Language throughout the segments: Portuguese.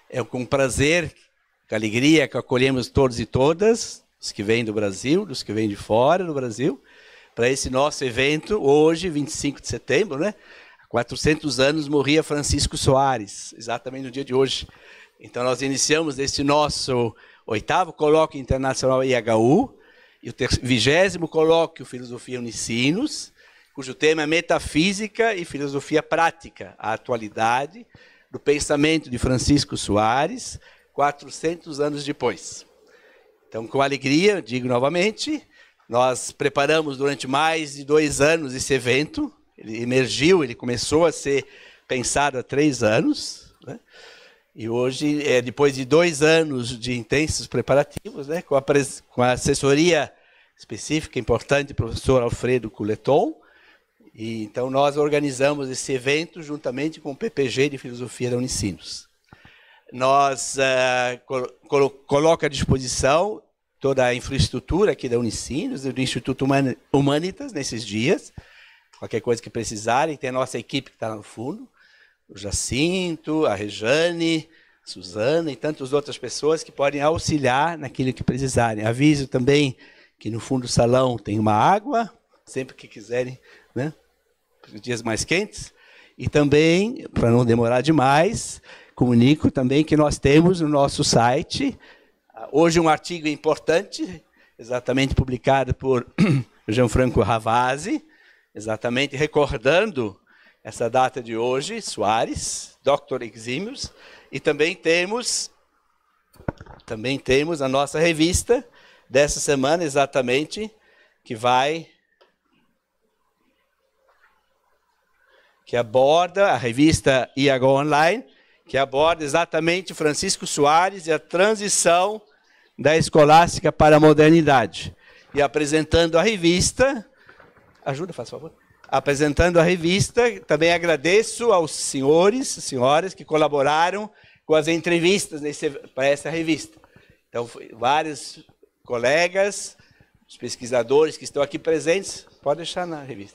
É com prazer, com alegria que acolhemos todos e todas, os que vêm do Brasil, os que vêm de fora do Brasil, para esse nosso evento, hoje, 25 de setembro, né? Há 400 anos morria Francisco Soares, exatamente no dia de hoje. Então, nós iniciamos esse nosso 8º Colóquio Internacional IHU, e o 20º Colóquio Filosofia Unicinos, cujo tema é Metafísica e Filosofia Prática, a atualidade do pensamento de Francisco Soares, 400 anos depois. Então, com alegria, digo novamente, nós preparamos durante mais de 2 anos esse evento. Ele emergiu, ele começou a ser pensado há 3 anos, né? E hoje, depois de 2 anos de intensos preparativos, né, com a assessoria específica, importante, do professor Alfredo Couleton, e então nós organizamos esse evento juntamente com o PPG de Filosofia da Unicinos. Nós coloca à disposição toda a infraestrutura aqui da Unicinos, do Instituto Humanitas, nesses dias. Qualquer coisa que precisarem, tem a nossa equipe que está lá no fundo, o Jacinto, a Rejane, a Suzana e tantas outras pessoas que podem auxiliar naquilo que precisarem. Aviso também que no fundo do salão tem uma água, sempre que quiserem, né? Para os dias mais quentes. E também, para não demorar demais, comunico também que nós temos no nosso site, hoje um artigo importante, exatamente publicado por Gianfranco Ravasi, exatamente recordando essa data de hoje, Soares, Dr. Exímios, e também temos a nossa revista dessa semana, exatamente, que aborda a revista IHU Online, que aborda exatamente Francisco Soares e a transição da escolástica para a modernidade. E apresentando a revista, ajuda, faz favor. Apresentando a revista, também agradeço aos senhores e senhoras que colaboraram com as entrevistas para essa revista. Então, vários colegas, os pesquisadores que estão aqui presentes, pode deixar na revista.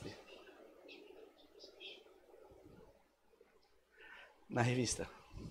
Na revista.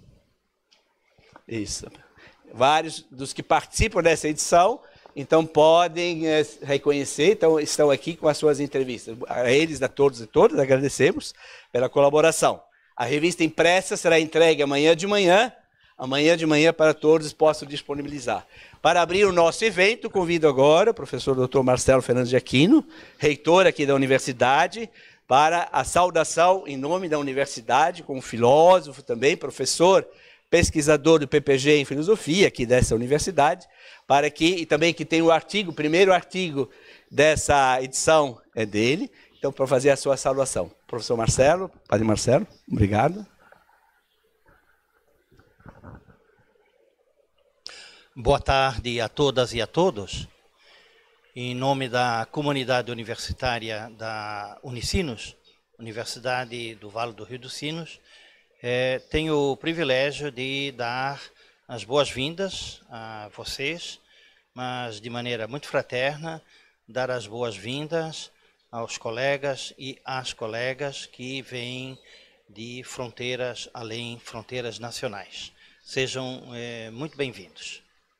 Isso. Vários dos que participam dessa edição, então podem reconhecer, então estão aqui com as suas entrevistas. A eles, a todos e todas, agradecemos pela colaboração. A revista impressa será entregue amanhã de manhã para todos possam disponibilizar. Para abrir o nosso evento, convido agora o professor Dr. Marcelo Fernandes de Aquino, reitor aqui da universidade, para a saudação em nome da universidade, como filósofo também, professor, pesquisador do PPG em filosofia aqui dessa universidade, para que, e também que tem o artigo, o primeiro artigo dessa edição é dele, então para fazer a sua saudação. Professor Marcelo, Padre Marcelo, obrigado. Boa tarde a todas e a todos. Em nome da comunidade universitária da Unicinos, Universidade do Vale do Rio dos Sinos, tenho o privilégio de dar as boas-vindas a vocês, mas de maneira muito fraterna, dar as boas-vindas aos colegas e às colegas que vêm de fronteiras além fronteiras nacionais. Sejam muito bem-vindos.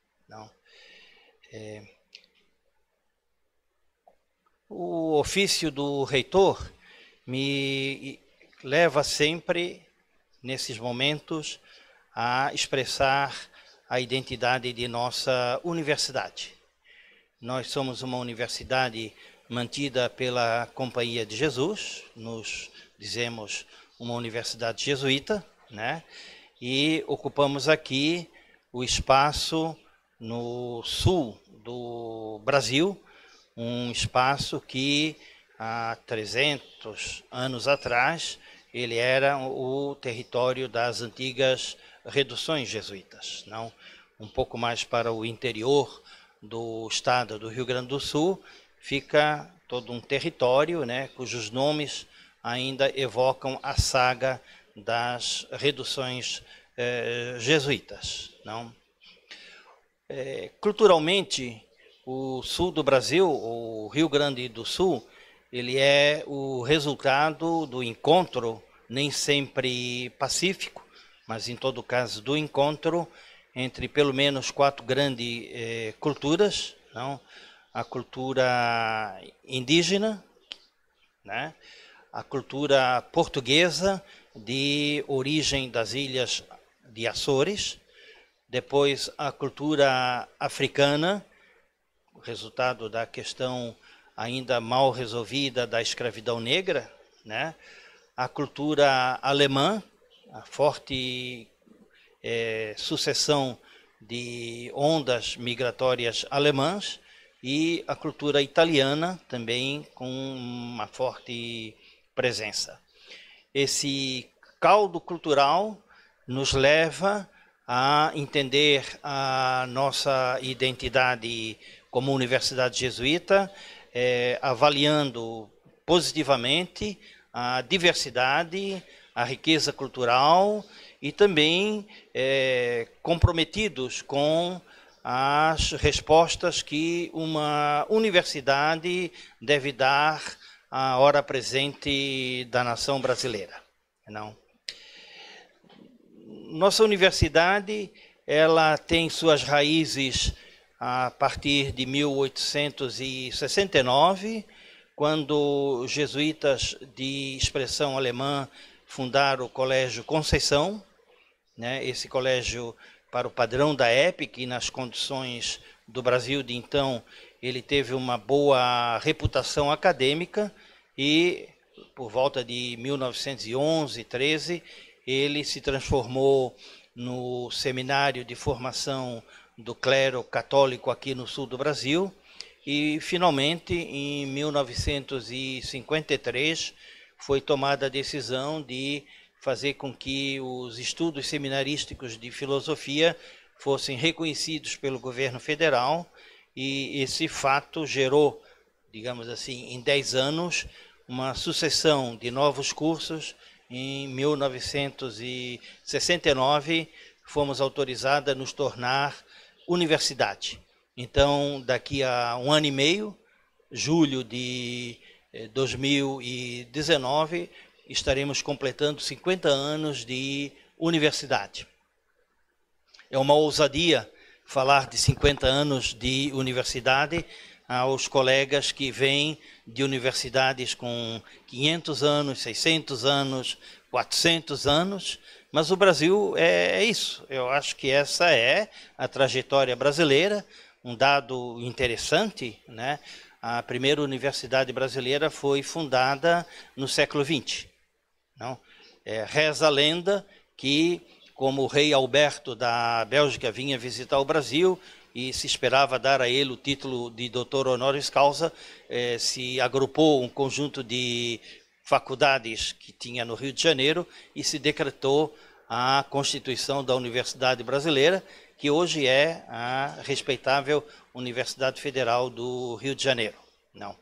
O ofício do reitor me leva sempre, nesses momentos, a expressar a identidade de nossa universidade. Nós somos uma universidade mantida pela Companhia de Jesus, nos dizemos uma universidade jesuíta, né? E ocupamos aqui o espaço no sul do Brasil, um espaço que há 300 anos atrás ele era o território das antigas reduções jesuítas, não? Um pouco mais para o interior do estado do Rio Grande do Sul fica todo um território, né, cujos nomes ainda evocam a saga das reduções jesuítas, não? Culturalmente, o sul do Brasil, o Rio Grande do Sul, ele é o resultado do encontro, nem sempre pacífico, mas em todo caso do encontro entre pelo menos 4 grandes culturas, não? A cultura indígena, né? A cultura portuguesa de origem das ilhas de Açores, depois a cultura africana, resultado da questão ainda mal resolvida da escravidão negra, né? A cultura alemã, a forte sucessão de ondas migratórias alemãs, e a cultura italiana também com uma forte presença. Esse caldo cultural nos leva a entender a nossa identidade como universidade jesuíta, avaliando positivamente a diversidade, a riqueza cultural e também comprometidos com as respostas que uma universidade deve dar à hora presente da nação brasileira. Não? Nossa universidade, ela tem suas raízes a partir de 1869, quando jesuítas de expressão alemã fundaram o Colégio Conceição, né? Esse colégio, para o padrão da época e nas condições do Brasil de então, ele teve uma boa reputação acadêmica e, por volta de 1911, 13, ele se transformou no seminário de formação do clero católico aqui no sul do Brasil e, finalmente, em 1953, foi tomada a decisão de fazer com que os estudos seminarísticos de filosofia fossem reconhecidos pelo governo federal, e esse fato gerou, digamos assim, em 10 anos, uma sucessão de novos cursos. Em 1969, fomos autorizados a nos tornar universidade. Então, daqui a 1 ano e meio, julho de 2019, estaremos completando 50 anos de universidade. É uma ousadia falar de 50 anos de universidade aos colegas que vêm de universidades com 500 anos, 600 anos, 400 anos, mas o Brasil é isso. Eu acho que essa é a trajetória brasileira. Um dado interessante, né? A primeira universidade brasileira foi fundada no século XX. Não? Reza a lenda que, como o rei Alberto da Bélgica vinha visitar o Brasil e se esperava dar a ele o título de doutor honoris causa, se agrupou um conjunto de faculdades que tinha no Rio de Janeiro e se decretou a constituição da Universidade Brasileira, que hoje é a respeitável Universidade Federal do Rio de Janeiro. Não.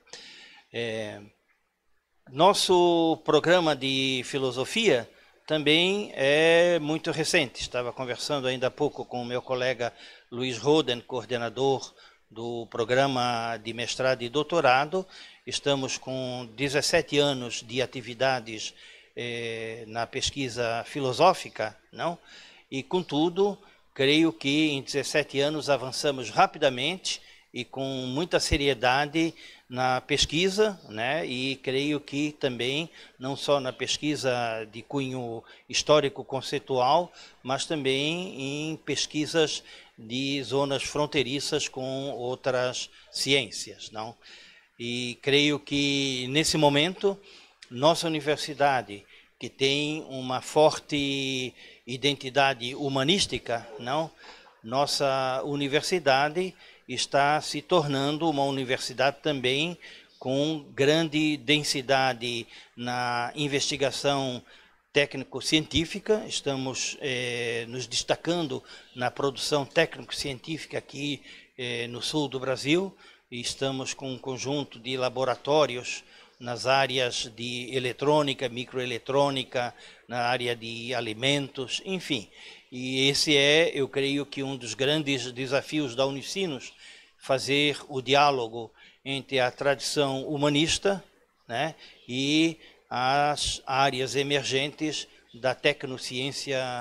Nosso programa de filosofia também é muito recente. Estava conversando ainda há pouco com o meu colega Luiz Roden, coordenador do programa de mestrado e doutorado. Estamos com 17 anos de atividades na pesquisa filosófica, não? E, contudo, creio que em 17 anos avançamos rapidamente e com muita seriedade na pesquisa, né? E creio que também, não só na pesquisa de cunho histórico-conceitual, mas também em pesquisas de zonas fronteiriças com outras ciências, não? E creio que, nesse momento, nossa universidade, que tem uma forte identidade humanística, não? Nossa universidade está se tornando uma universidade também com grande densidade na investigação técnico-científica. Estamos nos destacando na produção técnico-científica aqui no sul do Brasil, e estamos com um conjunto de laboratórios nas áreas de eletrônica, microeletrônica, na área de alimentos, enfim. E esse é, eu creio que um dos grandes desafios da Unicinos, fazer o diálogo entre a tradição humanista, né, e as áreas emergentes da tecnociência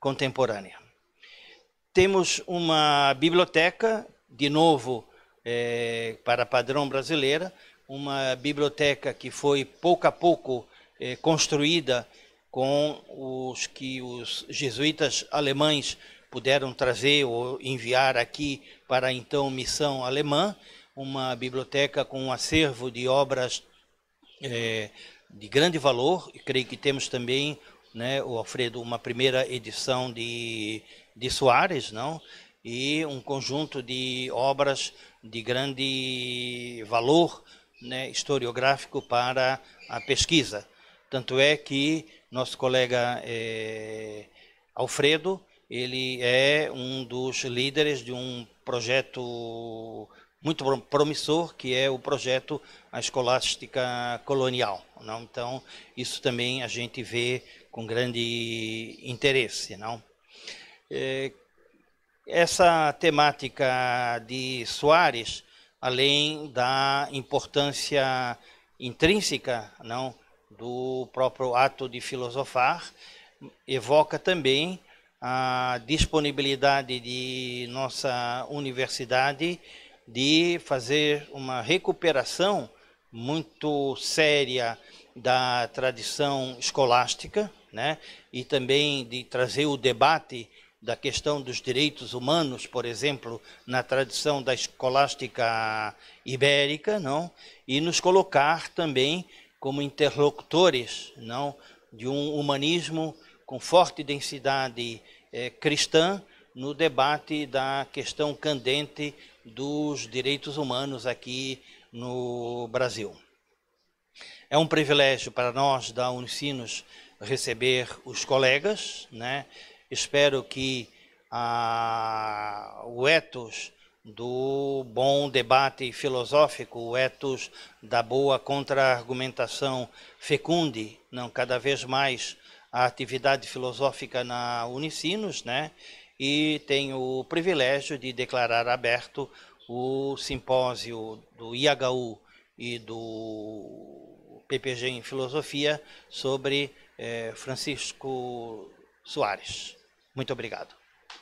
contemporânea. Temos uma biblioteca, de novo, para padrão brasileira, uma biblioteca que foi pouco a pouco construída com os que os jesuítas alemães puderam trazer ou enviar aqui para a então missão alemã, uma biblioteca com um acervo de obras de grande valor. E creio que temos também, né, o Alfredo, uma primeira edição de Soares, não? E um conjunto de obras de grande valor, né, historiográfico para a pesquisa. Tanto é que nosso colega Alfredo, ele é um dos líderes de um projeto muito promissor, que é o projeto A Escolástica Colonial, não? Então, isso também a gente vê com grande interesse, não? Essa temática de Soares, além da importância intrínseca, não, do próprio ato de filosofar, evoca também a disponibilidade de nossa universidade de fazer uma recuperação muito séria da tradição escolástica, né? E também de trazer o debate da questão dos direitos humanos, por exemplo, na tradição da escolástica ibérica, não? E nos colocar também como interlocutores, não, de um humanismo com forte densidade cristã no debate da questão candente dos direitos humanos aqui no Brasil. É um privilégio para nós da Unicinos receber os colegas, né? Espero que o ethos do bom debate filosófico, o ethos da boa contra-argumentação fecunde, não, cada vez mais a atividade filosófica na Unicinos, né? E tenho o privilégio de declarar aberto o simpósio do IHU e do PPG em Filosofia sobre Francisco Soares. Muito obrigado.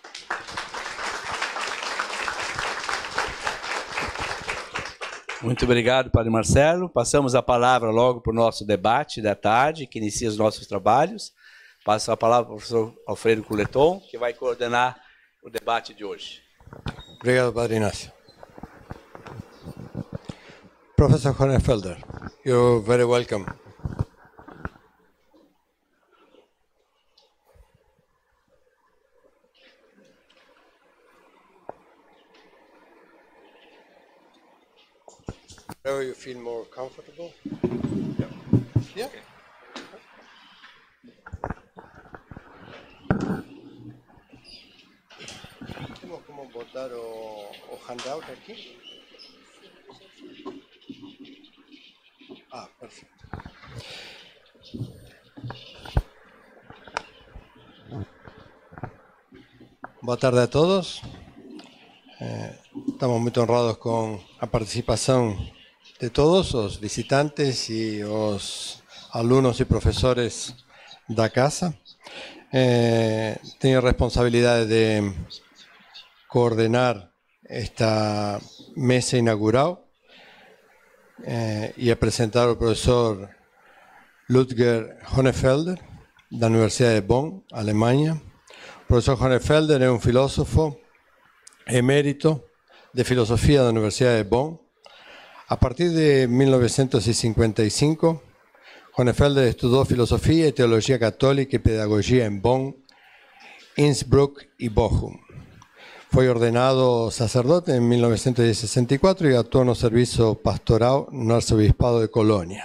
Muito obrigado, Padre Marcelo. Passamos a palavra logo para o nosso debate da tarde, que inicia os nossos trabalhos. Passo a palavra para o professor Alfredo Culeton, que vai coordenar o debate de hoje. Obrigado, Padre Inácio. Professor Hohenfelder, you're very welcome. Wherever you feel more comfortable. Yeah. Okay. Temos como botar o handout aqui. Ah, perfeito. Boa tarde a todos. Estamos muito honrados com a participação de todos os visitantes e os alunos e professores da casa. Tenho a responsabilidade de coordenar esta mesa inaugural e apresentar o professor Ludger Hohenfelder, da Universidade de Bonn, Alemanha. O professor Hohenfelder é um filósofo emérito de filosofía de la Universidad de Bonn. A partir de 1955, Hohenfelder estudió filosofía y teología católica y pedagogía en Bonn, Innsbruck y Bochum. Fue ordenado sacerdote en 1964 y actuó en el servicio pastoral en el arzobispado de Colonia.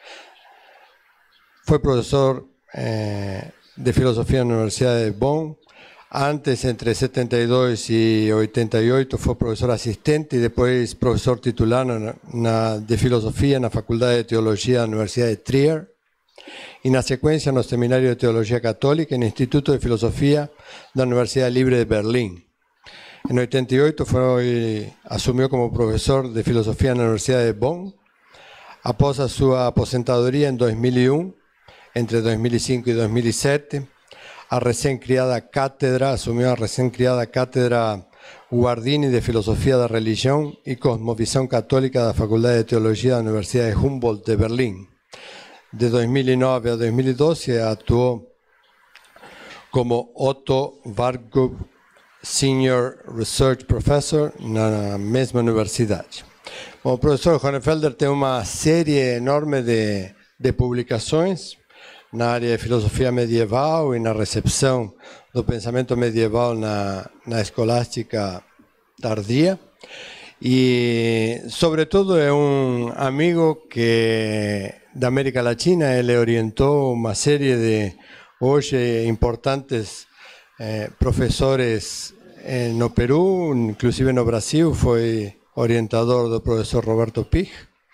Fue profesor de filosofía en la Universidad de Bonn. Antes, entre 72 y 88, fue profesor asistente y después profesor titular de filosofía en la Facultad de Teología de la Universidad de Trier. Y en la secuencia en el Seminario de Teología Católica en el Instituto de Filosofía de la Universidad Libre de Berlín. En 88 asumió como profesor de filosofía en la Universidad de Bonn. Após su aposentadoría en 2001, entre 2005 y 2007, asumió a recién criada cátedra Guardini de Filosofía da Religión y Cosmovisión Católica da Faculdade de Teologia da Universidade Humboldt de Berlim. De 2009 a 2012 atuou como Otto Warburg Senior Research Professor na mesma universidade. Bom, o professor Hohenfelder tem uma série enorme de publicações na área de filosofia medieval e na recepção do pensamento medieval na escolástica tardia. E, sobretudo, é um amigo da América Latina. Ele orientou uma série de, hoje, importantes professores no Peru, inclusive no Brasil, foi orientador do professor Roberto Pich.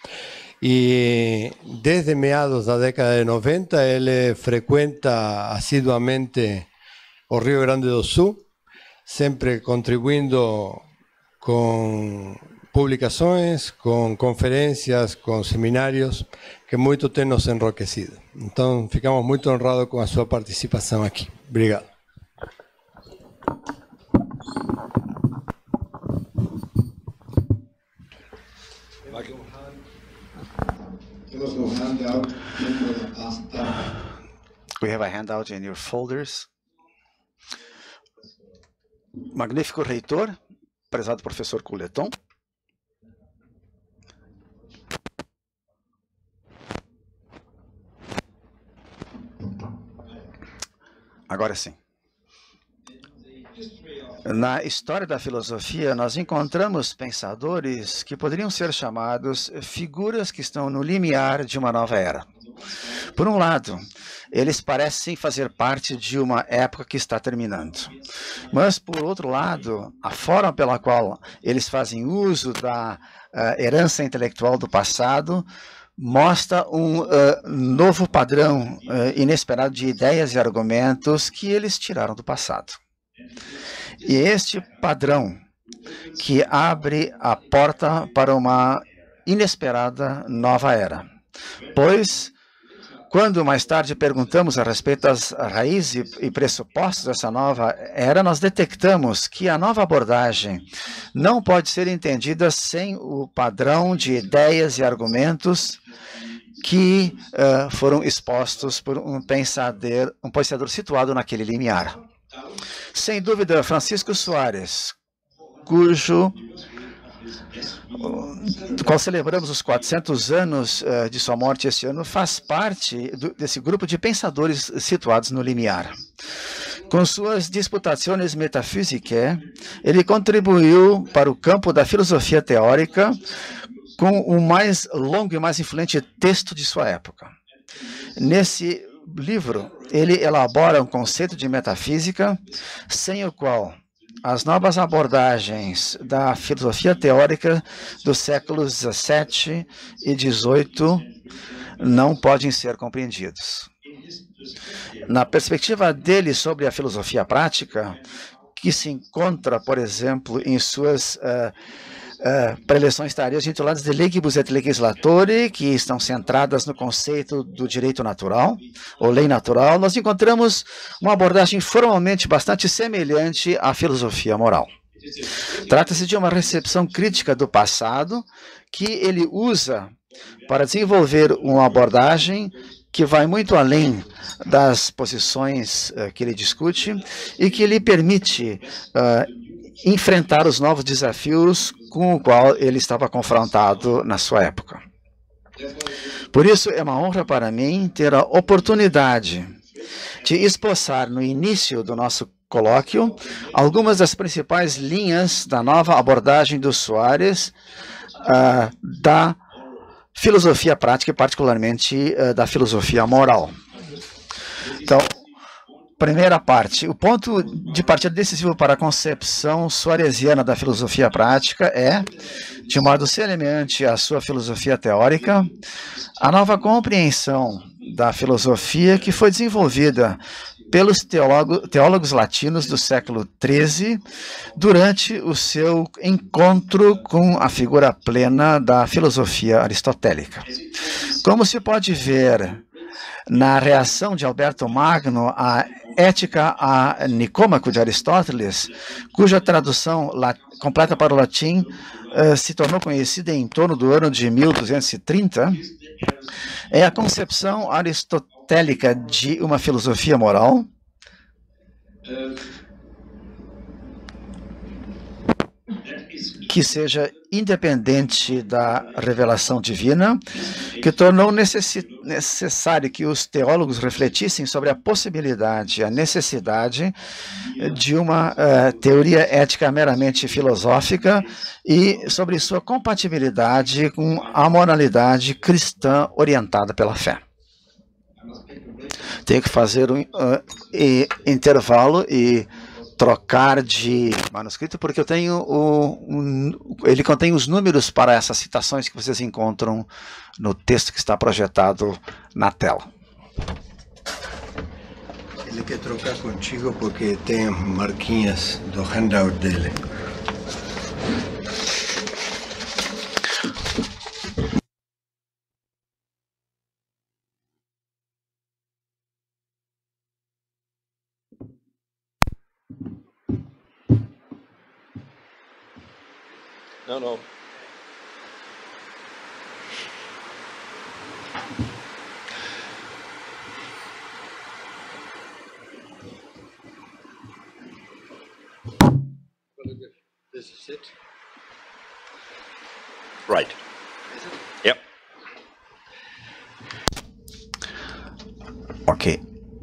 E desde meados da década de 90 ele frequenta assiduamente o Rio Grande do Sul, sempre contribuindo com publicações, com conferências, com seminários, que muito tem nos enriquecido. Então, ficamos muito honrados com a sua participação aqui. Obrigado. We have a handout in your folders. Magnífico reitor, prezado professor Couleton. Agora sim. Na história da filosofia, nós encontramos pensadores que poderiam ser chamados figuras que estão no limiar de uma nova era. Por um lado, eles parecem fazer parte de uma época que está terminando. Mas, por outro lado, a forma pela qual eles fazem uso da herança intelectual do passado mostra um novo padrão inesperado de ideias e argumentos que eles tiraram do passado. E este padrão que abre a porta para uma inesperada nova era. Pois, quando mais tarde perguntamos a respeito das raízes e pressupostos dessa nova era, nós detectamos que a nova abordagem não pode ser entendida sem o padrão de ideias e argumentos que foram expostos por um pensador situado naquele limiar. Sem dúvida, Francisco Soares, do qual celebramos os 400 anos de sua morte este ano, faz parte desse grupo de pensadores situados no limiar. Com suas Disputationes Metaphysicae, ele contribuiu para o campo da filosofia teórica com o mais longo e mais influente texto de sua época. Nesse livro, ele elabora um conceito de metafísica sem o qual as novas abordagens da filosofia teórica dos séculos XVII e XVIII não podem ser compreendidos. Na perspectiva dele sobre a filosofia prática, que se encontra, por exemplo, em suas preleções tardias intituladas De Legibus et Legislatori, que estão centradas no conceito do direito natural, ou lei natural, nós encontramos uma abordagem formalmente bastante semelhante à filosofia moral. Trata-se de uma recepção crítica do passado que ele usa para desenvolver uma abordagem que vai muito além das posições que ele discute e que lhe permite enfrentar os novos desafios com o qual ele estava confrontado na sua época. Por isso, é uma honra para mim ter a oportunidade de esboçar no início do nosso colóquio algumas das principais linhas da nova abordagem do Soares da filosofia prática e particularmente da filosofia moral. Então, primeira parte, o ponto de partida decisivo para a concepção soaresiana da filosofia prática é, de modo semelhante à sua filosofia teórica, a nova compreensão da filosofia que foi desenvolvida pelos teólogos latinos do século XIII durante o seu encontro com a figura plena da filosofia aristotélica. Como se pode ver na reação de Alberto Magno a Ética a Nicômaco de Aristóteles, cuja tradução completa para o latim se tornou conhecida em torno do ano de 1230, é a concepção aristotélica de uma filosofia moral que seja independente da revelação divina, que tornou necessário que os teólogos refletissem sobre a possibilidade, a necessidade de uma teoria ética meramente filosófica e sobre sua compatibilidade com a moralidade cristã orientada pela fé. Tenho que fazer um intervalo e trocar de manuscrito, porque eu tenho ele contém os números para essas citações que vocês encontram no texto que está projetado na tela. Ele quer trocar contigo porque tem marquinhas do handout dele. Não. This is it. Right. Yep. Ok.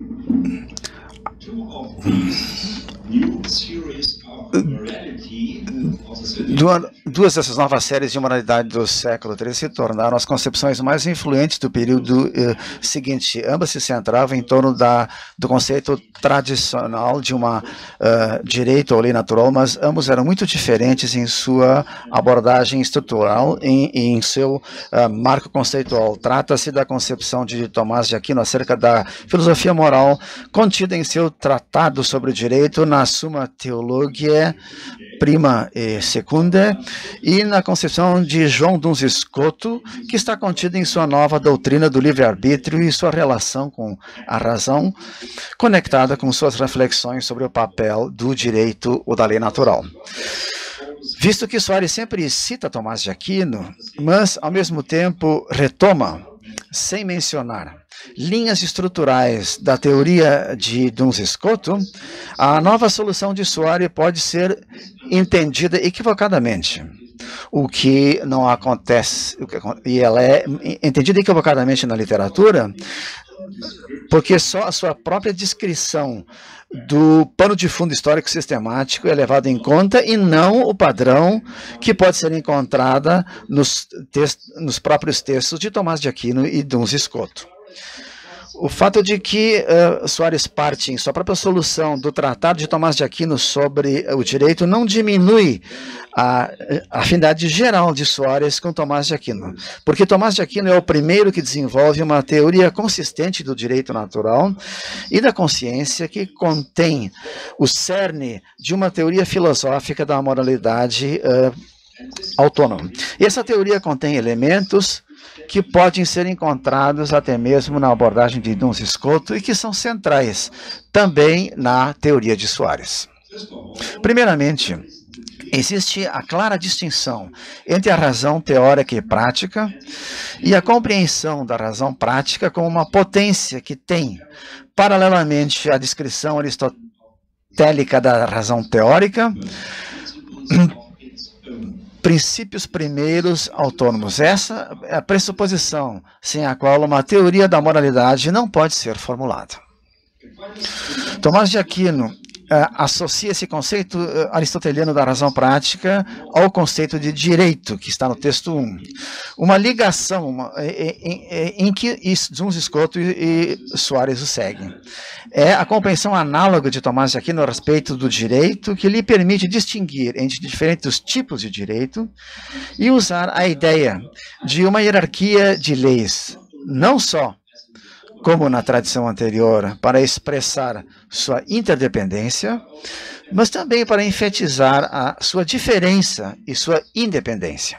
Duas dessas novas séries de moralidade do século III se tornaram as concepções mais influentes do período seguinte. Ambas se centravam em torno do conceito tradicional de uma direito ou lei natural, mas ambos eram muito diferentes em sua abordagem estrutural e em seu marco conceitual. Trata-se da concepção de Tomás de Aquino acerca da filosofia moral contida em seu tratado sobre o direito na Summa Theologiae Prima e Secunda, e na concepção de João Duns Scoto, que está contida em sua nova doutrina do livre-arbítrio e sua relação com a razão, conectada com suas reflexões sobre o papel do direito ou da lei natural. Visto que Soares sempre cita Tomás de Aquino, mas ao mesmo tempo retoma, sem mencionar, linhas estruturais da teoria de Duns Scoto, a nova solução de Soares pode ser entendida equivocadamente. O que não acontece, e ela é entendida equivocadamente na literatura, porque só a sua própria descrição do pano de fundo histórico sistemático é levado em conta e não o padrão que pode ser encontrada nos próprios textos de Tomás de Aquino e Duns Scoto. O fato de que Soares parte em sua própria solução do Tratado de Tomás de Aquino sobre o direito não diminui a afinidade geral de Soares com Tomás de Aquino, porque Tomás de Aquino é o primeiro que desenvolve uma teoria consistente do direito natural e da consciência que contém o cerne de uma teoria filosófica da moralidade autônoma. E essa teoria contém elementos que podem ser encontrados até mesmo na abordagem de Duns Scoto e que são centrais também na teoria de Soares. Primeiramente, existe a clara distinção entre a razão teórica e prática e a compreensão da razão prática como uma potência que tem, paralelamente à descrição aristotélica da razão teórica, princípios primeiros autônomos. Essa é a pressuposição sem a qual uma teoria da moralidade não pode ser formulada. Tomás de Aquino associa esse conceito aristoteliano da razão prática ao conceito de direito, que está no texto 1. Uma ligação em que Duns Scoto e Soares o seguem. É a compreensão análoga de Tomás de Aquino a respeito do direito que lhe permite distinguir entre diferentes tipos de direito e usar a ideia de uma hierarquia de leis, não só como na tradição anterior, para expressar sua interdependência, mas também para enfatizar a sua diferença e sua independência.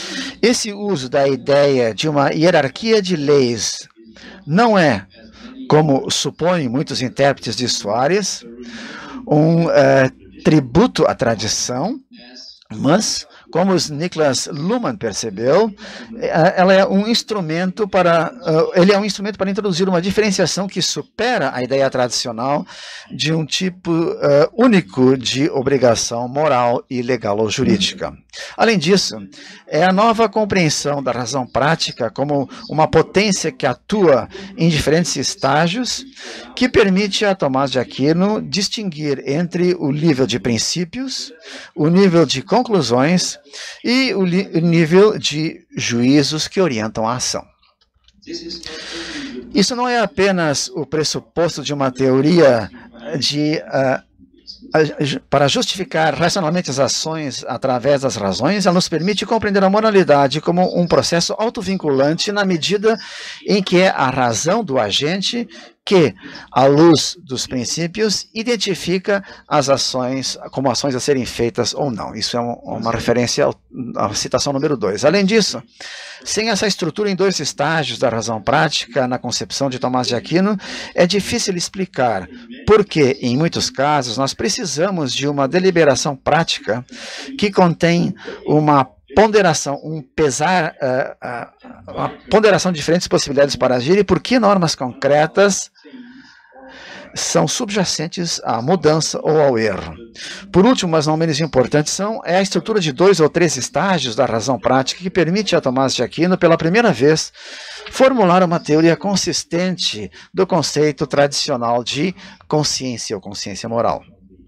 Esse uso da ideia de uma hierarquia de leis não é, como supõem muitos intérpretes de Soares, um tributo à tradição, mas, como Niklas Luhmann percebeu, ele é um instrumento para introduzir uma diferenciação que supera a ideia tradicional de um tipo único de obrigação moral e legal ou jurídica. Além disso, é a nova compreensão da razão prática como uma potência que atua em diferentes estágios que permite a Tomás de Aquino distinguir entre o nível de princípios, o nível de conclusões e o nível de juízos que orientam a ação. Isso não é apenas o pressuposto de uma teoria para justificar racionalmente as ações através das razões, ela nos permite compreender a moralidade como um processo autovinculante na medida em que é a razão do agente que, à luz dos princípios, identifica as ações como ações a serem feitas ou não. Isso é uma referência à citação número 2. Além disso, sem essa estrutura em 2 estágios da razão prática na concepção de Tomás de Aquino, é difícil explicar por que, em muitos casos, nós precisamos de uma deliberação prática que contém uma ponderação, uma ponderação de diferentes possibilidades para agir e por que normas concretas são subjacentes à mudança ou ao erro. Por último, mas não menos importante, é a estrutura de 2 ou 3 estágios da razão prática que permite a Tomás de Aquino, pela primeira vez, formular uma teoria consistente do conceito tradicional de consciência ou consciência moral.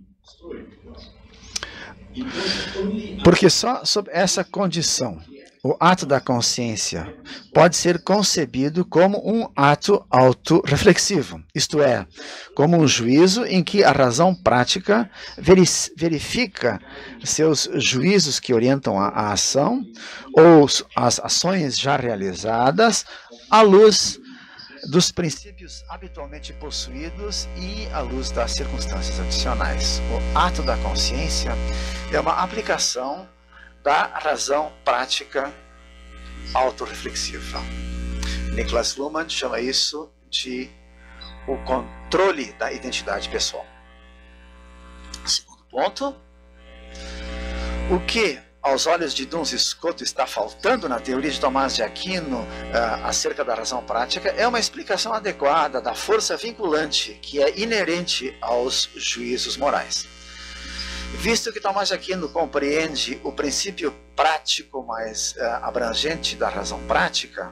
Porque só sob essa condição, o ato da consciência pode ser concebido como um ato autorreflexivo, isto é, como um juízo em que a razão prática verifica seus juízos que orientam a ação ou as ações já realizadas à luz dos princípios habitualmente possuídos e à luz das circunstâncias adicionais. O ato da consciência é uma aplicação da razão prática autorreflexiva. Niklas Luhmann chama isso de o controle da identidade pessoal. Segundo ponto, o que aos olhos de Duns Scoto está faltando na teoria de Tomás de Aquino acerca da razão prática é uma explicação adequada da força vinculante que é inerente aos juízos morais. Visto que Tomás de Aquino compreende o princípio prático mais abrangente da razão prática,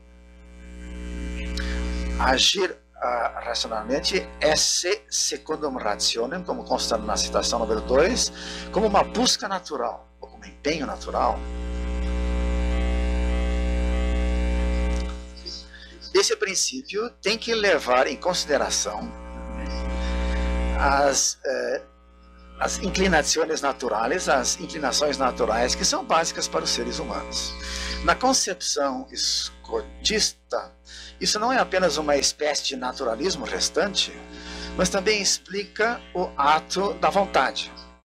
agir racionalmente esse secundum rationem, como consta na citação número 2, como uma busca natural, ou como empenho natural. Esse princípio tem que levar em consideração as inclinações naturais, as inclinações naturais que são básicas para os seres humanos. Na concepção escotista, isso não é apenas uma espécie de naturalismo restante, mas também explica o ato da vontade,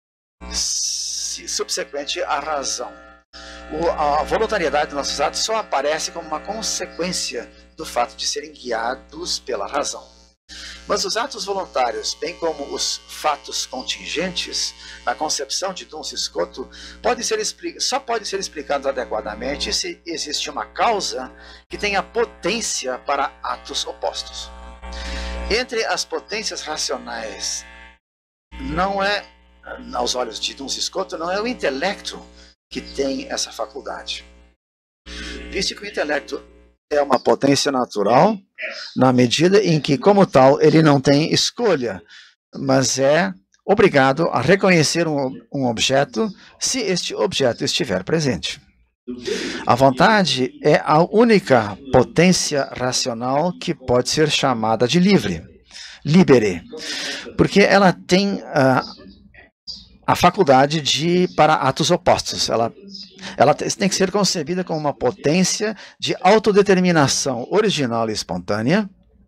subsequente à razão. A voluntariedade dos nossos atos só aparece como uma consequência do fato de serem guiados pela razão. Mas os atos voluntários, bem como os fatos contingentes, na concepção de Duns Scoto, só podem ser explicados adequadamente se existe uma causa que tenha potência para atos opostos. Entre as potências racionais, não é, aos olhos de Duns Scoto, não é o intelecto que tem essa faculdade. Visto que o intelecto é uma potência natural, na medida em que, como tal, ele não tem escolha, mas é obrigado a reconhecer um objeto se este objeto estiver presente. A vontade é a única potência racional que pode ser chamada de libere, porque ela tem a faculdade para atos opostos. Ela tem que ser concebida como uma potência de autodeterminação original e espontânea,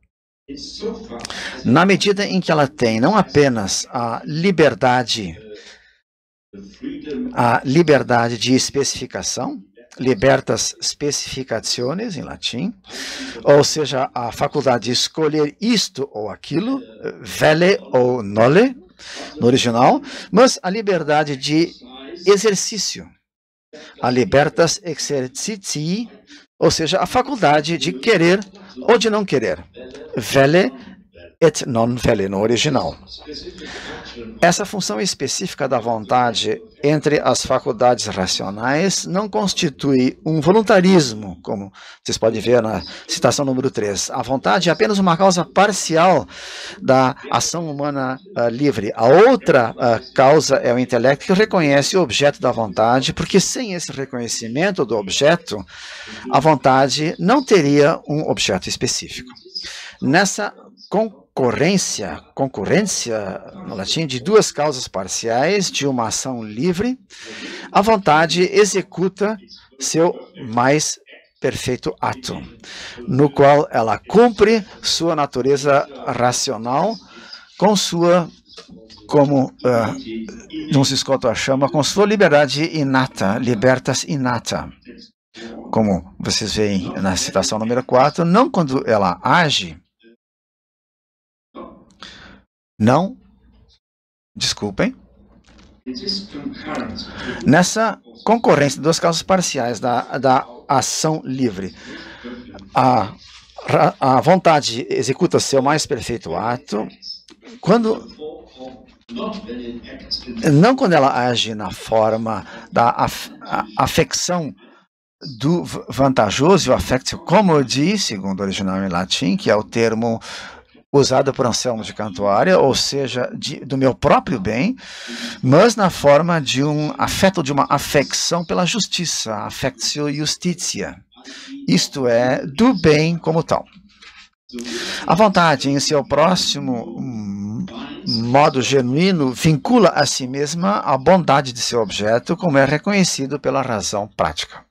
na medida em que ela tem não apenas a liberdade de especificação, libertas specificationes, em latim, ou seja, a faculdade de escolher isto ou aquilo, velle ou nole, no original, mas a liberdade de exercício, a libertas exercitii, ou seja, a faculdade de querer ou de não querer, velle et non velle, no original. Essa função específica da vontade entre as faculdades racionais não constitui um voluntarismo, como vocês podem ver na citação número 3. A vontade é apenas uma causa parcial da ação humana livre. A outra causa é o intelecto que reconhece o objeto da vontade, porque sem esse reconhecimento do objeto, a vontade não teria um objeto específico. Nessa concorrência, no latim, de duas causas parciais de uma ação livre, a vontade executa seu mais perfeito ato, no qual ela cumpre sua natureza racional com sua, como Duns Scotus a chama, com sua liberdade inata, libertas inata. Como vocês veem na citação número 4, não quando ela age, não, desculpem, nessa concorrência de duas causas parciais da ação livre, a vontade executa seu mais perfeito ato, não quando ela age na forma da afecção do vantajoso, o affectio commodi, segundo o original em latim, que é o termo usado por Anselmo de Cantuária, ou seja, do meu próprio bem, mas na forma de um afeto, de uma afecção pela justiça, affectio justitia, isto é, do bem como tal. A vontade, em seu próximo modo genuíno, vincula a si mesma a bondade de seu objeto, como é reconhecido pela razão prática.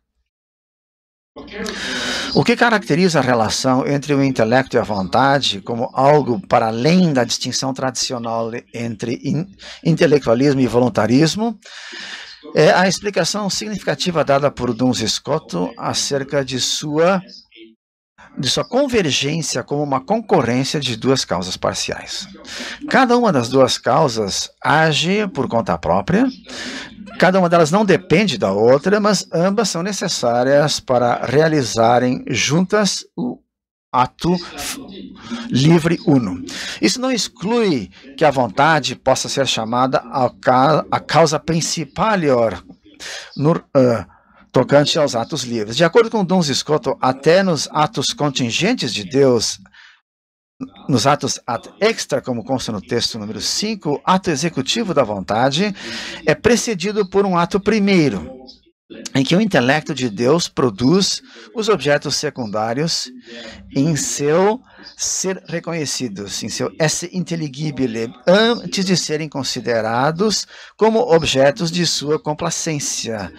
O que caracteriza a relação entre o intelecto e a vontade como algo para além da distinção tradicional entre intelectualismo e voluntarismo é a explicação significativa dada por Duns Scotus acerca de sua convergência como uma concorrência de duas causas parciais. Cada uma das duas causas age por conta própria. Cada uma delas não depende da outra, mas ambas são necessárias para realizarem juntas o ato livre uno. Isso não exclui que a vontade possa ser chamada a causa principalior tocante aos atos livres. De acordo com Duns Scotus, até nos atos contingentes de Deus, nos atos ad extra, como consta no texto número 5, o ato executivo da vontade é precedido por um ato primeiro, em que o intelecto de Deus produz os objetos secundários em seu ser reconhecidos, em seu esse intelligibile, antes de serem considerados como objetos de sua complacência,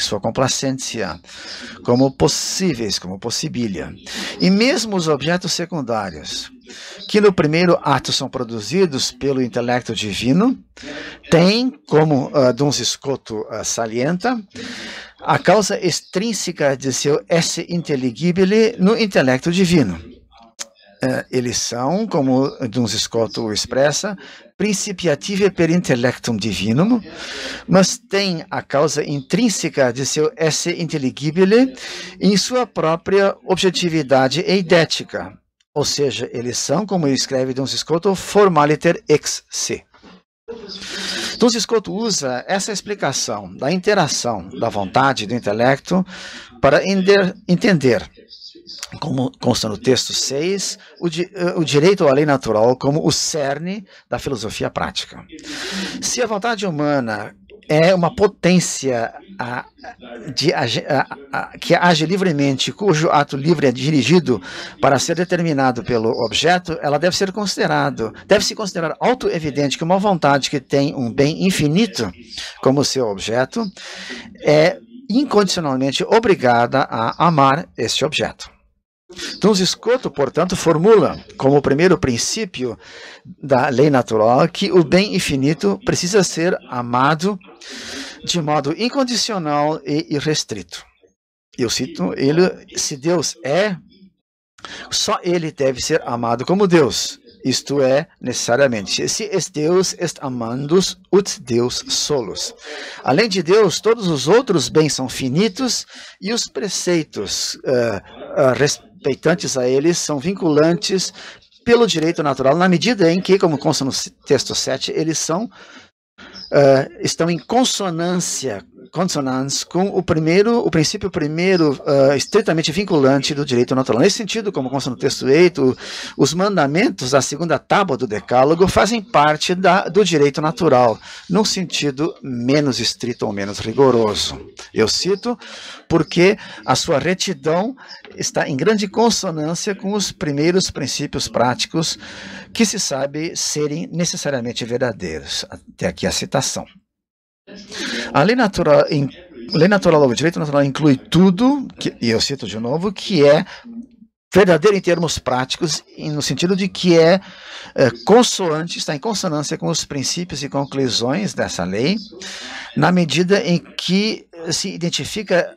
como possíveis, como possibilia. E mesmo os objetos secundários, que no primeiro ato são produzidos pelo intelecto divino, têm, como Duns Scotus salienta, a causa extrínseca de seu esse intelligibile no intelecto divino. Eles são, como Duns Scotus expressa, principiative per intellectum divinum, mas têm a causa intrínseca de seu esse intelligibile em sua própria objetividade eidética, ou seja, eles são, como escreve Duns Scotus, formaliter ex se. Duns Scotus usa essa explicação da interação da vontade e do intelecto para entender, como consta no texto 6, o direito à lei natural como o cerne da filosofia prática. Se a vontade humana é uma potência que age livremente, cujo ato livre é dirigido para ser determinado pelo objeto, ela deve-se considerar auto-evidente que uma vontade que tem um bem infinito como seu objeto é incondicionalmente obrigada a amar este objeto. Duns Scotus, portanto, formula como o primeiro princípio da lei natural que o bem infinito precisa ser amado de modo incondicional e irrestrito. Eu cito ele, se Deus é, só ele deve ser amado como Deus. Isto é, necessariamente, se es Deus, est amandus ut Deus solus. Além de Deus, todos os outros bens são finitos e os preceitos respeitantes a eles são vinculantes pelo direito natural, na medida em que, como consta no texto 7, eles estão em consonância com o princípio primeiro estritamente vinculante do direito natural. Nesse sentido, como consta no texto 8, os mandamentos da segunda tábua do Decálogo fazem parte do direito natural, num sentido menos estrito ou menos rigoroso. Eu cito porque a sua retidão está em grande consonância com os primeiros princípios práticos que se sabe serem necessariamente verdadeiros. Até aqui a citação. A lei natural, o direito natural inclui tudo, e eu cito de novo, que é verdadeiro em termos práticos, no sentido de que consoante, está em consonância com os princípios e conclusões dessa lei, na medida em que se identifica,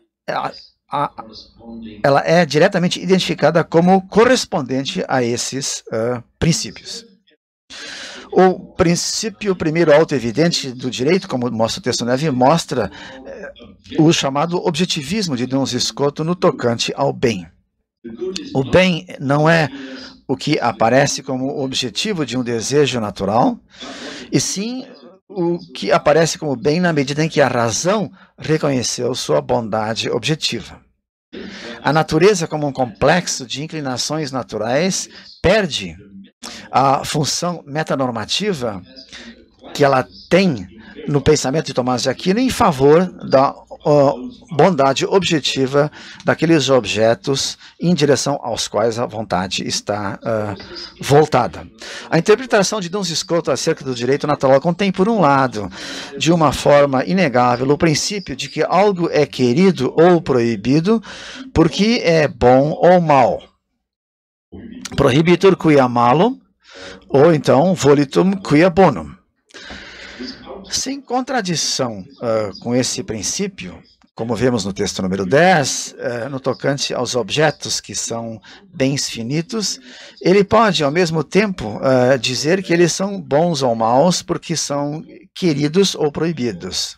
ela é diretamente identificada como correspondente a esses princípios. O princípio primeiro autoevidente do direito, como mostra o texto 9, mostra o chamado objetivismo de Duns Scotus no tocante ao bem. O bem não é o que aparece como objetivo de um desejo natural, e sim o que aparece como bem na medida em que a razão reconheceu sua bondade objetiva. A natureza, como um complexo de inclinações naturais, perde a função metanormativa que ela tem no pensamento de Tomás de Aquino em favor da bondade objetiva daqueles objetos em direção aos quais a vontade está voltada. A interpretação de Duns Scotus acerca do direito natural contém, por um lado, de uma forma inegável, o princípio de que algo é querido ou proibido porque é bom ou mal. Prohibitur quia malum, ou então volitum quia bonum. Sem contradição com esse princípio, como vemos no texto número 10, no tocante aos objetos que são bens finitos, ele pode, ao mesmo tempo, dizer que eles são bons ou maus porque são queridos ou proibidos.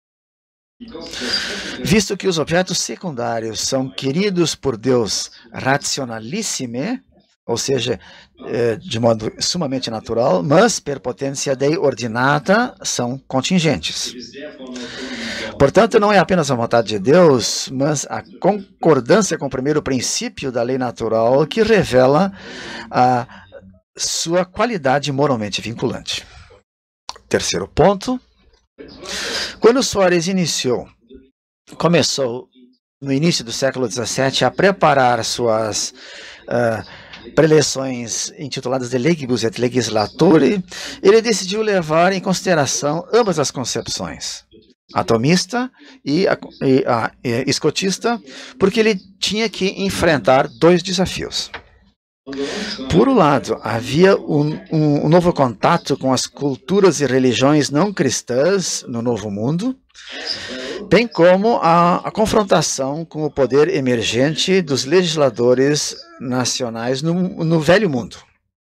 Visto que os objetos secundários são queridos por Deus rationalissime, ou seja, de modo sumamente natural, mas per potentia Dei ordinata, são contingentes. Portanto, não é apenas a vontade de Deus, mas a concordância com o primeiro princípio da lei natural que revela a sua qualidade moralmente vinculante. Terceiro ponto. Quando Soares começou no início do século XVII a preparar suas preleções intituladas De Legibus et Legislatore, ele decidiu levar em consideração ambas as concepções, atomista e escotista, porque ele tinha que enfrentar dois desafios. Por um lado, havia um novo contato com as culturas e religiões não cristãs no Novo Mundo, bem como a confrontação com o poder emergente dos legisladores nacionais no Velho Mundo,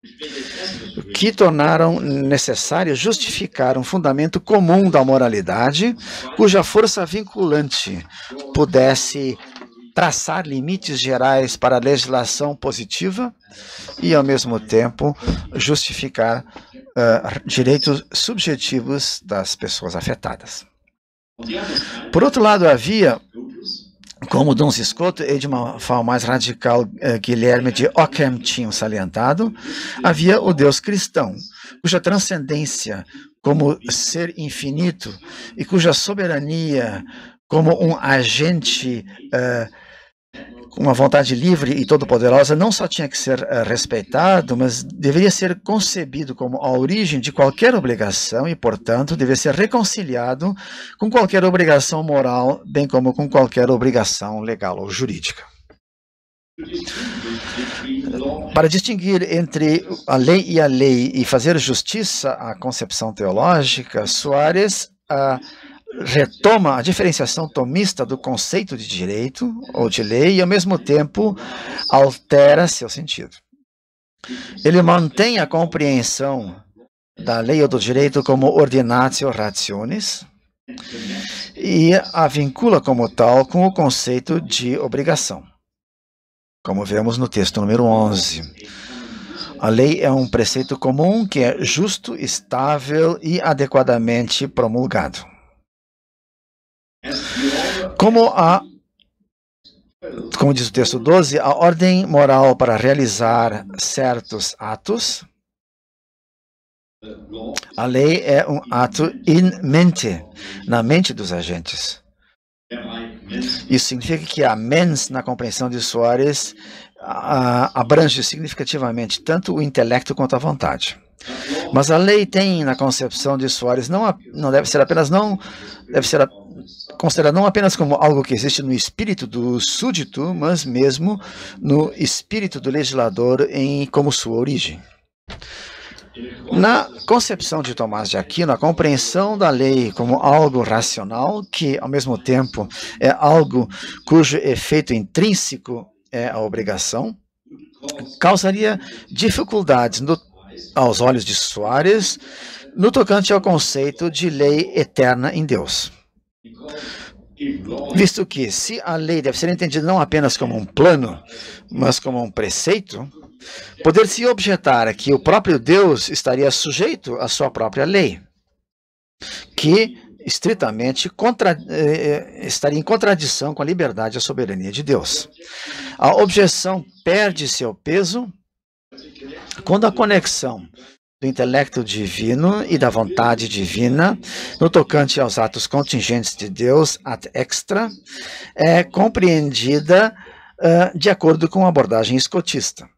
que tornaram necessário justificar um fundamento comum da moralidade, cuja força vinculante pudesse traçar limites gerais para a legislação positiva e, ao mesmo tempo, justificar direitos subjetivos das pessoas afetadas. Por outro lado, havia, como Duns Scotus e de uma forma mais radical Guilherme de Ockham tinham salientado, havia o Deus cristão, cuja transcendência como ser infinito e cuja soberania como um agente com uma vontade livre e todo-poderosa não só tinha que ser respeitado, mas deveria ser concebido como a origem de qualquer obrigação e, portanto, deveria ser reconciliado com qualquer obrigação moral, bem como com qualquer obrigação legal ou jurídica. Para distinguir entre a lei e fazer justiça à concepção teológica, Soares retoma a diferenciação tomista do conceito de direito ou de lei e, ao mesmo tempo, altera seu sentido. Ele mantém a compreensão da lei ou do direito como ordinatio rationis e a vincula como tal com o conceito de obrigação, como vemos no texto número 11. A lei é um preceito comum que é justo, estável e adequadamente promulgado. Como diz o texto 12, a ordem moral para realizar certos atos, a lei é um ato in mente, na mente dos agentes. Isso significa que a mens, na compreensão de Soares, abrange significativamente tanto o intelecto quanto a vontade. Mas a lei tem, na concepção de Soares, deve ser considerada não apenas como algo que existe no espírito do súdito, mas mesmo no espírito do legislador como sua origem. Na concepção de Tomás de Aquino, a compreensão da lei como algo racional, que ao mesmo tempo é algo cujo efeito intrínseco é a obrigação, causaria dificuldades aos olhos de Soares no tocante ao conceito de lei eterna em Deus. Visto que, se a lei deve ser entendida não apenas como um plano, mas como um preceito, poder-se objetar que o próprio Deus estaria sujeito à sua própria lei, que estritamente estaria em contradição com a liberdade e a soberania de Deus. A objeção perde seu peso quando a conexão do intelecto divino e da vontade divina, no tocante aos atos contingentes de Deus, ad extra, é compreendida de acordo com a abordagem escotista.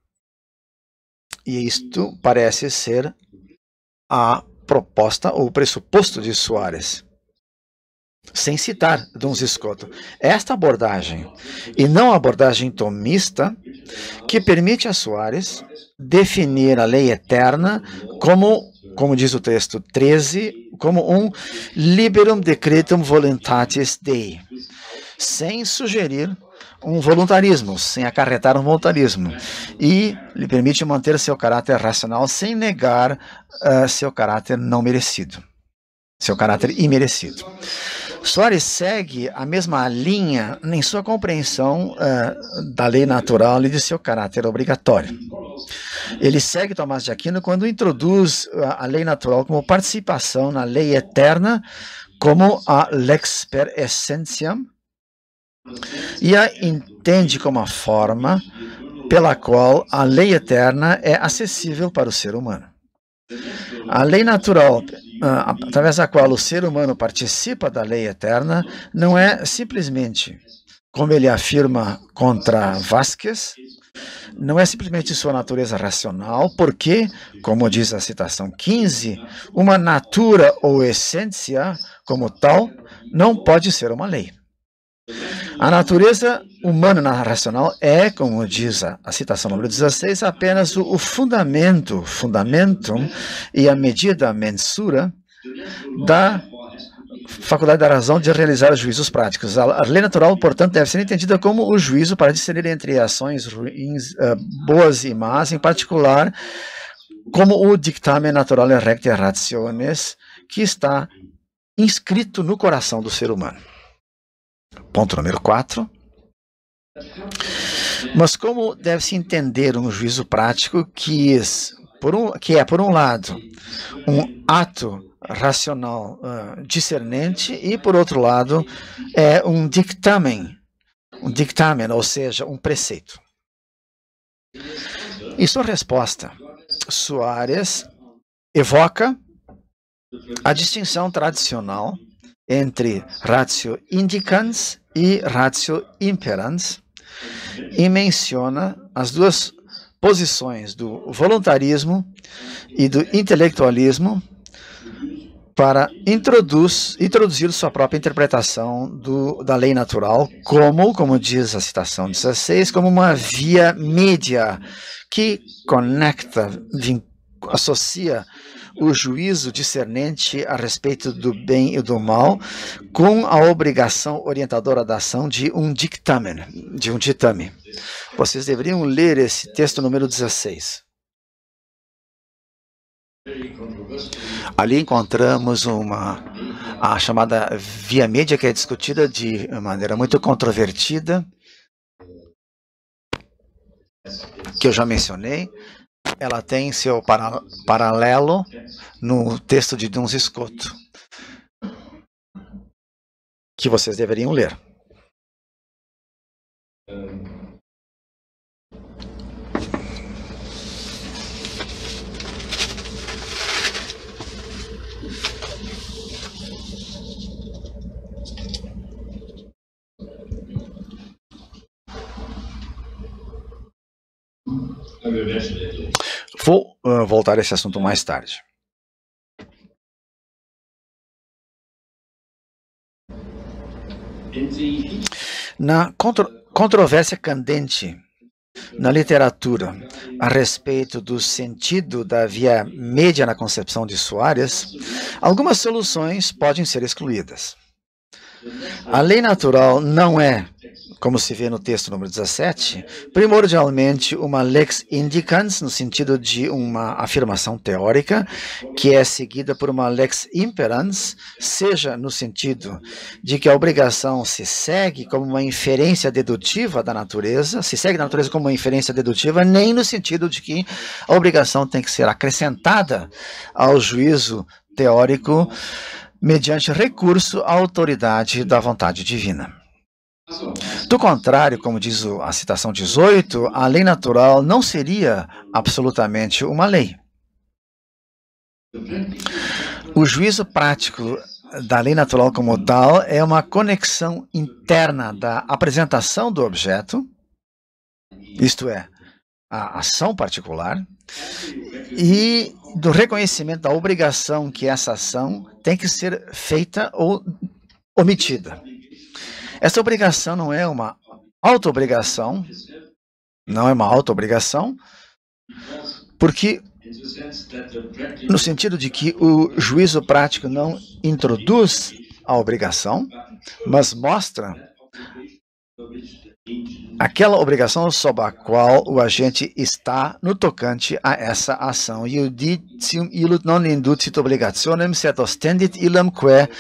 E isto parece ser a proposta ou o pressuposto de Soares, sem citar Duns Scoto. Esta abordagem, e não a abordagem tomista, que permite a Soares definir a lei eterna como diz o texto 13, como um liberum decretum voluntatis Dei, sem sugerir um voluntarismo, sem acarretar um voluntarismo, e lhe permite manter seu caráter racional sem negar seu caráter não merecido, seu caráter imerecido. Soares segue a mesma linha em sua compreensão da lei natural e de seu caráter obrigatório. Ele segue Tomás de Aquino quando introduz a lei natural como participação na lei eterna, como a lex per essentiam, e a entende como a forma pela qual a lei eterna é acessível para o ser humano. A lei natural, através da qual o ser humano participa da lei eterna, não é simplesmente, como ele afirma contra Vasquez, não é simplesmente sua natureza racional, porque, como diz a citação 15, uma natura ou essência como tal não pode ser uma lei. A natureza humana racional é, como diz a citação número 16, apenas o fundamentum e a medida, a mensura, da faculdade da razão de realizar juízos práticos. A lei natural, portanto, deve ser entendida como o juízo para discernir entre ações ruins, boas e más, em particular, como o dictamen naturale recte rationes, que está inscrito no coração do ser humano. Ponto número 4. Mas como deve-se entender um juízo prático que é, por um lado, um ato racional discernente e, por outro lado, é um dictamen, ou seja, um preceito? Em sua resposta, Soares evoca a distinção tradicional entre ratio indicans e ratio imperans e menciona as duas posições do voluntarismo e do intelectualismo para introduzir sua própria interpretação da lei natural como diz a citação 16, como uma via média que conecta, associa o juízo discernente a respeito do bem e do mal, com a obrigação orientadora da ação de um ditame. Vocês deveriam ler esse texto número 16. Ali encontramos a chamada via média, que é discutida de maneira muito controvertida, que eu já mencionei. Ela tem seu paralelo no texto de Duns Scotus, que vocês deveriam ler. Vou voltar a esse assunto mais tarde. Na controvérsia candente na literatura a respeito do sentido da via média na concepção de Soares, algumas soluções podem ser excluídas. A lei natural não é, como se vê no texto número 17, primordialmente uma lex indicans, no sentido de uma afirmação teórica, que é seguida por uma lex imperans, seja no sentido de que a obrigação se segue como uma inferência dedutiva da natureza, se segue da natureza como uma inferência dedutiva, nem no sentido de que a obrigação tem que ser acrescentada ao juízo teórico mediante recurso à autoridade da vontade divina. Do contrário, como diz a citação 18, a lei natural não seria absolutamente uma lei. O juízo prático da lei natural como tal é uma conexão interna da apresentação do objeto, isto é, a ação particular, e do reconhecimento da obrigação que essa ação tem que ser feita ou omitida. Essa obrigação não é uma auto-obrigação, porque no sentido de que o juízo prático não introduz a obrigação, mas mostra aquela obrigação sob a qual o agente está no tocante a essa ação. Iudicium illut non inducit obligationem, sed ostendit illam quae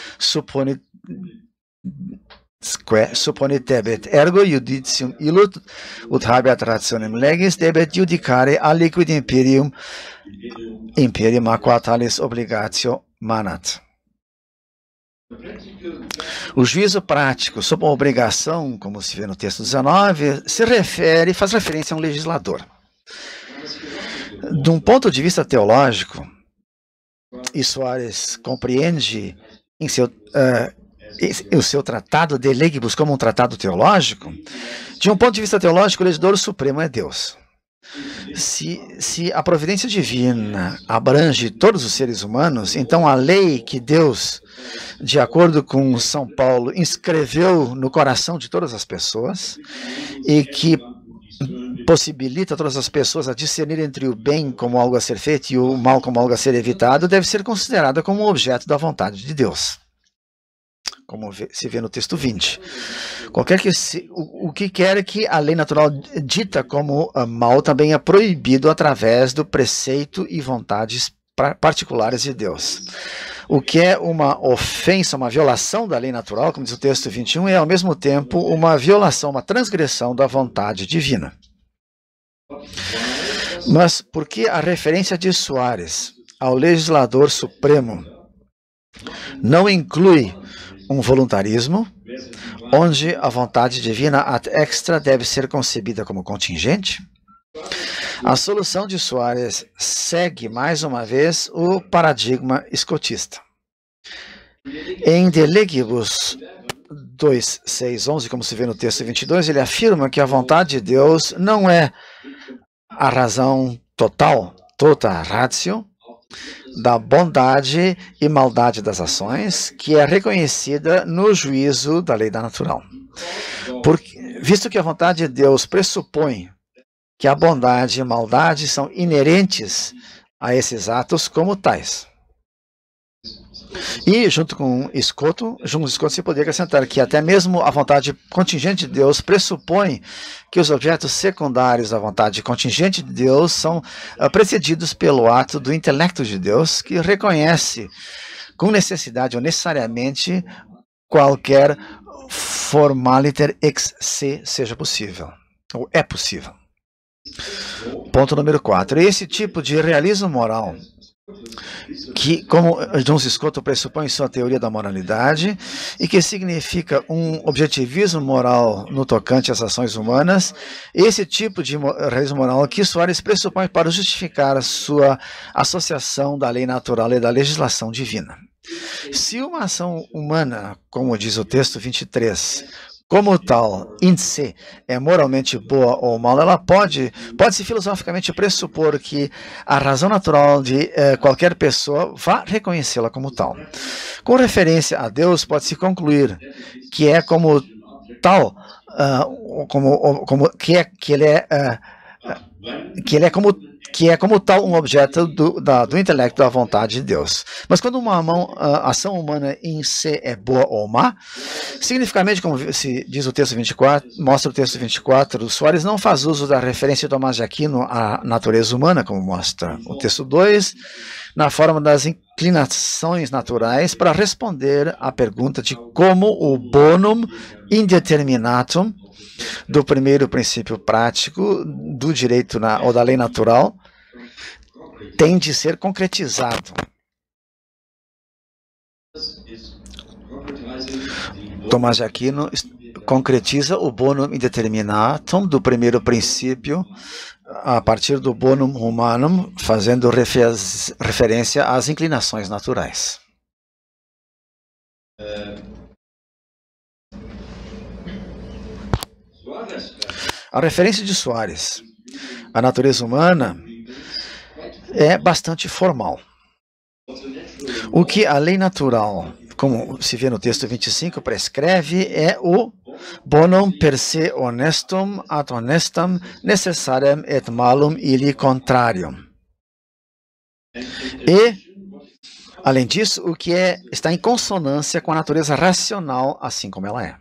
supponit debet. Ergo iudicium illut ut habeat rationem legis debet judicare aliquid imperium a qua talis obligatio manat. O juízo prático sob a obrigação, como se vê no texto 19, faz referência a um legislador. De um ponto de vista teológico, e Soares compreende o seu tratado de legibus como um tratado teológico, de um ponto de vista teológico, o legislador supremo é Deus. Se a providência divina abrange todos os seres humanos, então a lei que Deus, de acordo com São Paulo, inscreveu no coração de todas as pessoas e que possibilita todas as pessoas a discernir entre o bem como algo a ser feito e o mal como algo a ser evitado, deve ser considerada como objeto da vontade de Deus, como se vê no texto 20. O que quer que a lei natural dita como mal também é proibido através do preceito e vontades particulares de Deus. O que é uma ofensa, uma violação da lei natural, como diz o texto 21, é ao mesmo tempo uma violação, uma transgressão da vontade divina. Mas por que a referência de Soares ao legislador supremo não inclui um voluntarismo, onde a vontade divina ad extra deve ser concebida como contingente? A solução de Soares segue, mais uma vez, o paradigma escotista. Em De Legibus 2, 6, 11, como se vê no texto 22, ele afirma que a vontade de Deus não é a razão total, tota ratio, da bondade e maldade das ações, que é reconhecida no juízo da lei da natural. Visto que a vontade de Deus pressupõe que a bondade e a maldade são inerentes a esses atos como tais. E, junto com Escoto se poderia acrescentar que até mesmo a vontade contingente de Deus pressupõe que os objetos secundários da vontade contingente de Deus são precedidos pelo ato do intelecto de Deus, que reconhece com necessidade ou necessariamente qualquer formaliter ex se seja possível, ou é possível. Ponto número 4. Esse tipo de realismo moral, que, como John Scott pressupõe em sua teoria da moralidade, e que significa um objetivismo moral no tocante às ações humanas, esse tipo de realismo moral que Soares pressupõe para justificar a sua associação da lei natural e da legislação divina. Se uma ação humana, como diz o texto 23, como tal, in se, é moralmente boa ou mal, ela pode-se filosoficamente pressupor que a razão natural de qualquer pessoa vá reconhecê-la como tal. Com referência a Deus, pode-se concluir que é como tal, que é como tal um objeto do intelecto da vontade de Deus. Mas quando uma ação humana em si é boa ou má, significativamente, como se diz o texto 24, mostra o texto 24, o Soares não faz uso da referência de Tomás de Aquino à natureza humana, como mostra o texto 2, na forma das inclinações naturais, para responder à pergunta de como o bonum indeterminatum do primeiro princípio prático do direito ou da lei natural tem de ser concretizado. Tomás de Aquino concretiza o bonum indeterminatum do primeiro princípio a partir do bonum humanum, fazendo referência às inclinações naturais. A referência de Soares à natureza humana é bastante formal. O que a lei natural, como se vê no texto 25, prescreve é o bonum per se honestum ad honestam necessariam et malum illi contrarium. E, além disso, o que está em consonância com a natureza racional, assim como ela é.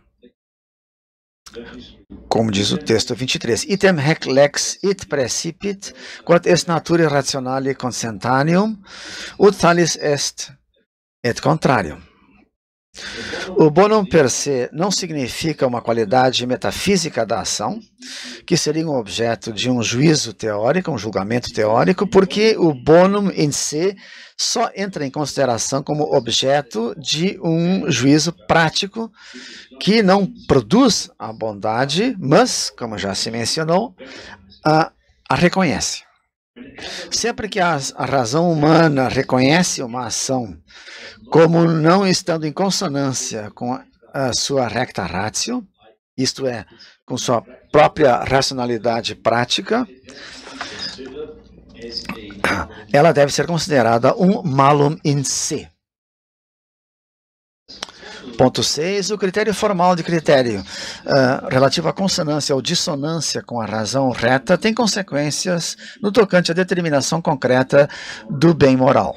Como diz o texto 23, item haec lex it precipit, quod est naturae rationale consentaneum, ut talis est et contrarium. O bonum per se não significa uma qualidade metafísica da ação, que seria um objeto de um juízo teórico, um julgamento teórico, porque o bonum em si só entra em consideração como objeto de um juízo prático que não produz a bondade, mas, como já se mencionou, a reconhece. Sempre que a razão humana reconhece uma ação como não estando em consonância com a sua recta ratio, isto é, com sua própria racionalidade prática, ela deve ser considerada um malum in se. Ponto 6. O critério formal de critério relativo à consonância ou dissonância com a razão reta tem consequências no tocante à determinação concreta do bem moral.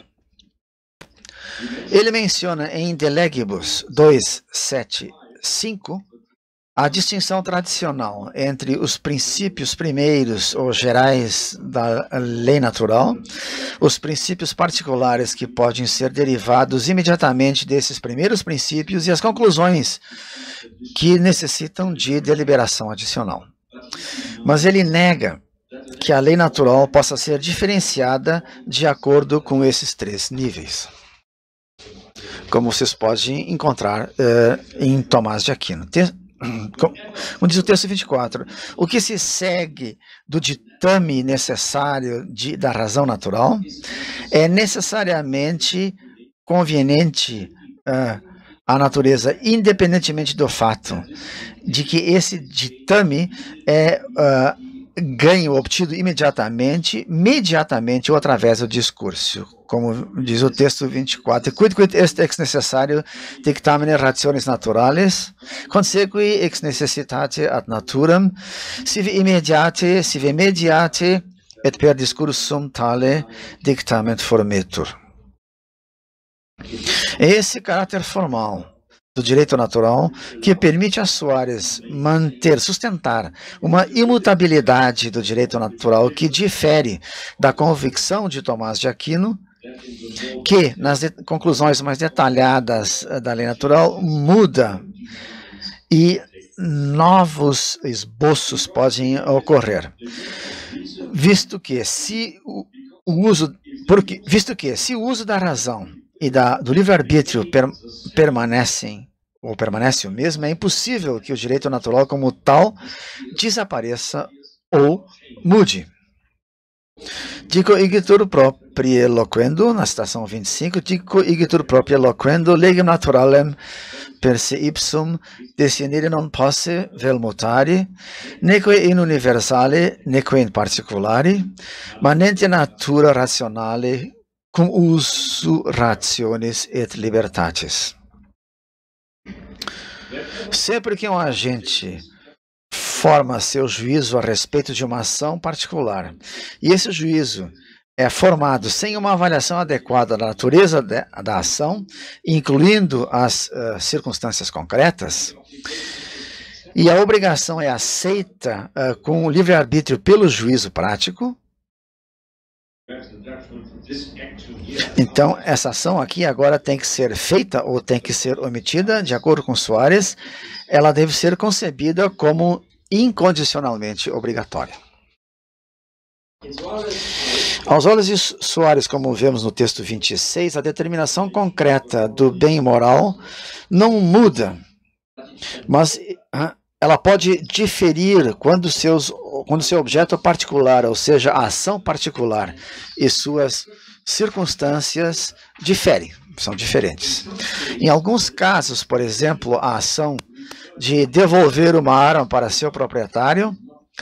Ele menciona em De Legibus 2.7.5 a distinção tradicional entre os princípios primeiros ou gerais da lei natural, os princípios particulares que podem ser derivados imediatamente desses primeiros princípios e as conclusões que necessitam de deliberação adicional. Mas ele nega que a lei natural possa ser diferenciada de acordo com esses três níveis, como vocês podem encontrar em Tomás de Aquino. Como diz o texto 24, o que se segue do ditame necessário da razão natural é necessariamente conveniente à natureza, independentemente do fato de que esse ditame é ganho obtido mediatamente ou através do discurso. Como diz o texto 24, quid est ex necessario dictamine rationis naturales, consegui ex necessitate ad naturam, sive mediate, et per discursum tale dictamen formetur. É esse caráter formal do direito natural que permite a Soares sustentar uma imutabilidade do direito natural que difere da convicção de Tomás de Aquino, que, nas conclusões mais detalhadas da lei natural, muda e novos esboços podem ocorrer. Visto que se o uso da razão e do livre-arbítrio permanece o mesmo, é impossível que o direito natural como tal desapareça ou mude. Dico igitur proprie loquendo, na citação 25, dico igitur proprie loquendo, legem naturalem per se ipsum desinire non posse vel mutari, neque in universale, neque in particulari, manente natura rationale cum usu rationis et libertatis. Sempre que um agente forma seu juízo a respeito de uma ação particular, e esse juízo é formado sem uma avaliação adequada da natureza da ação, incluindo as circunstâncias concretas, e a obrigação é aceita com o livre-arbítrio pelo juízo prático, então essa ação aqui agora tem que ser feita ou tem que ser omitida, de acordo com Soares, ela deve ser concebida como incondicionalmente obrigatória. Aos olhos de Soares, como vemos no texto 26, a determinação concreta do bem moral não muda, mas ela pode diferir quando seu objeto particular, ou seja, a ação particular e suas circunstâncias são diferentes. Em alguns casos, por exemplo, a ação de devolver uma arma para seu proprietário,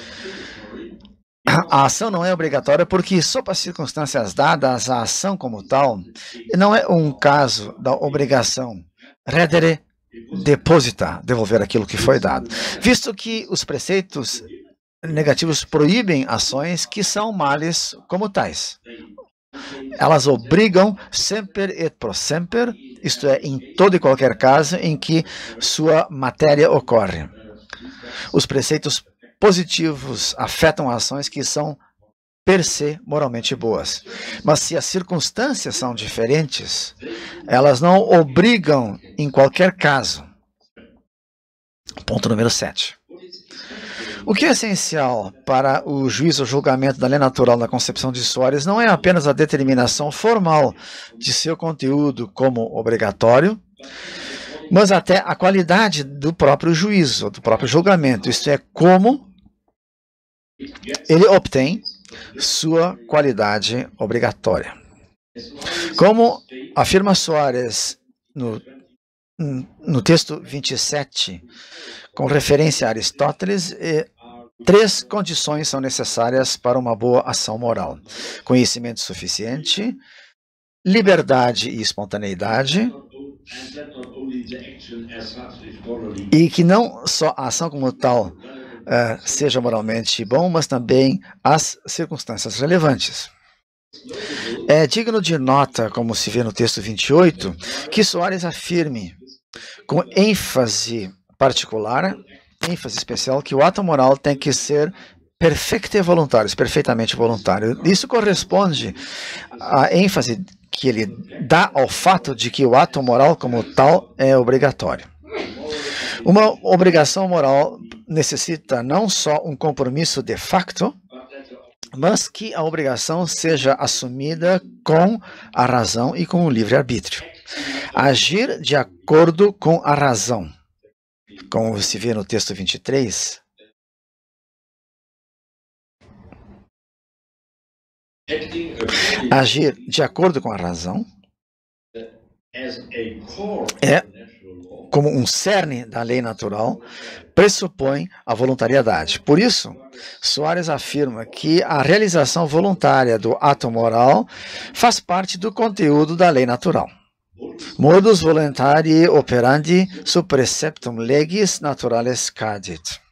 a ação não é obrigatória porque, sob as circunstâncias dadas, a ação como tal não é um caso da obrigação redere deposita, devolver aquilo que foi dado, visto que os preceitos negativos proíbem ações que são males como tais. Elas obrigam semper et pro semper, isto é, em todo e qualquer caso em que sua matéria ocorre. Os preceitos positivos afetam ações que são per se moralmente boas. Mas se as circunstâncias são diferentes, elas não obrigam em qualquer caso. Ponto número 7. O que é essencial para o juízo ou julgamento da lei natural na concepção de Soares não é apenas a determinação formal de seu conteúdo como obrigatório, mas até a qualidade do próprio juízo, do próprio julgamento, isto é, como ele obtém sua qualidade obrigatória. Como afirma Soares no texto 27, com referência a Aristóteles, 3 condições são necessárias para uma boa ação moral: conhecimento suficiente, liberdade e espontaneidade, e que não só a ação como tal seja moralmente bom, mas também as circunstâncias relevantes. É digno de nota, como se vê no texto 28, que Soares afirme com ênfase particular, ênfase especial, que o ato moral tem que ser perfeitamente voluntário. Isso corresponde à ênfase que ele dá ao fato de que o ato moral como tal é obrigatório. Uma obrigação moral necessita não só um compromisso de facto, mas que a obrigação seja assumida com a razão e com o livre-arbítrio. Agir de acordo com a razão, como se vê no texto 23, agir de acordo com a razão é, como um cerne da lei natural, pressupõe a voluntariedade. Por isso, Soares afirma que a realização voluntária do ato moral faz parte do conteúdo da lei natural. Modus voluntarii operandi sub preceptum legis naturales cadit.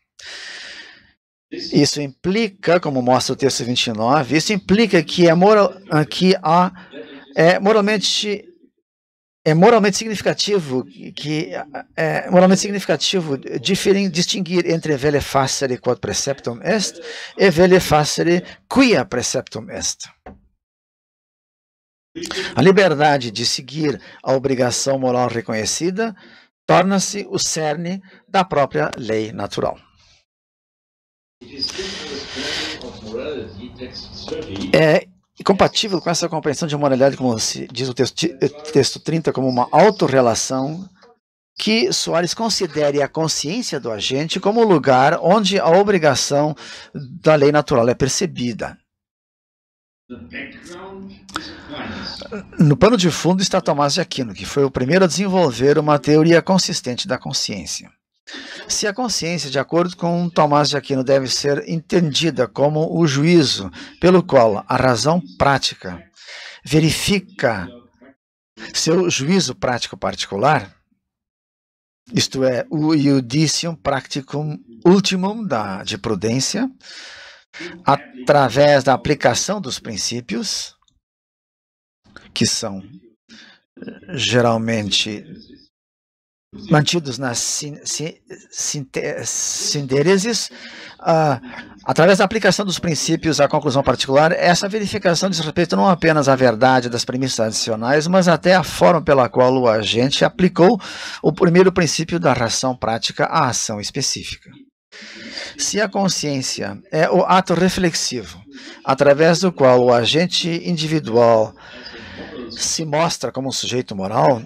Isso implica, como mostra o texto 29, isso implica que moralmente é moralmente significativo distinguir entre velle facere quod preceptum est e velle facere quia preceptum est. A liberdade de seguir a obrigação moral reconhecida torna-se o cerne da própria lei natural. É compatível com essa compreensão de moralidade, como se diz o texto 30, como uma autorrelação, que Soares considere a consciência do agente como o lugar onde a obrigação da lei natural é percebida. No pano de fundo está Tomás de Aquino, que foi o primeiro a desenvolver uma teoria consistente da consciência. Se a consciência, de acordo com Tomás de Aquino, deve ser entendida como o juízo pelo qual a razão prática verifica seu juízo prático particular, isto é, o iudicium practicum ultimum de prudência, através da aplicação dos princípios, que são geralmente mantidos nas sindéreses, através da aplicação dos princípios à conclusão particular, essa verificação diz respeito não apenas à verdade das premissas adicionais, mas até à forma pela qual o agente aplicou o primeiro princípio da ração prática à ação específica. Se a consciência é o ato reflexivo, através do qual o agente individual se mostra como um sujeito moral,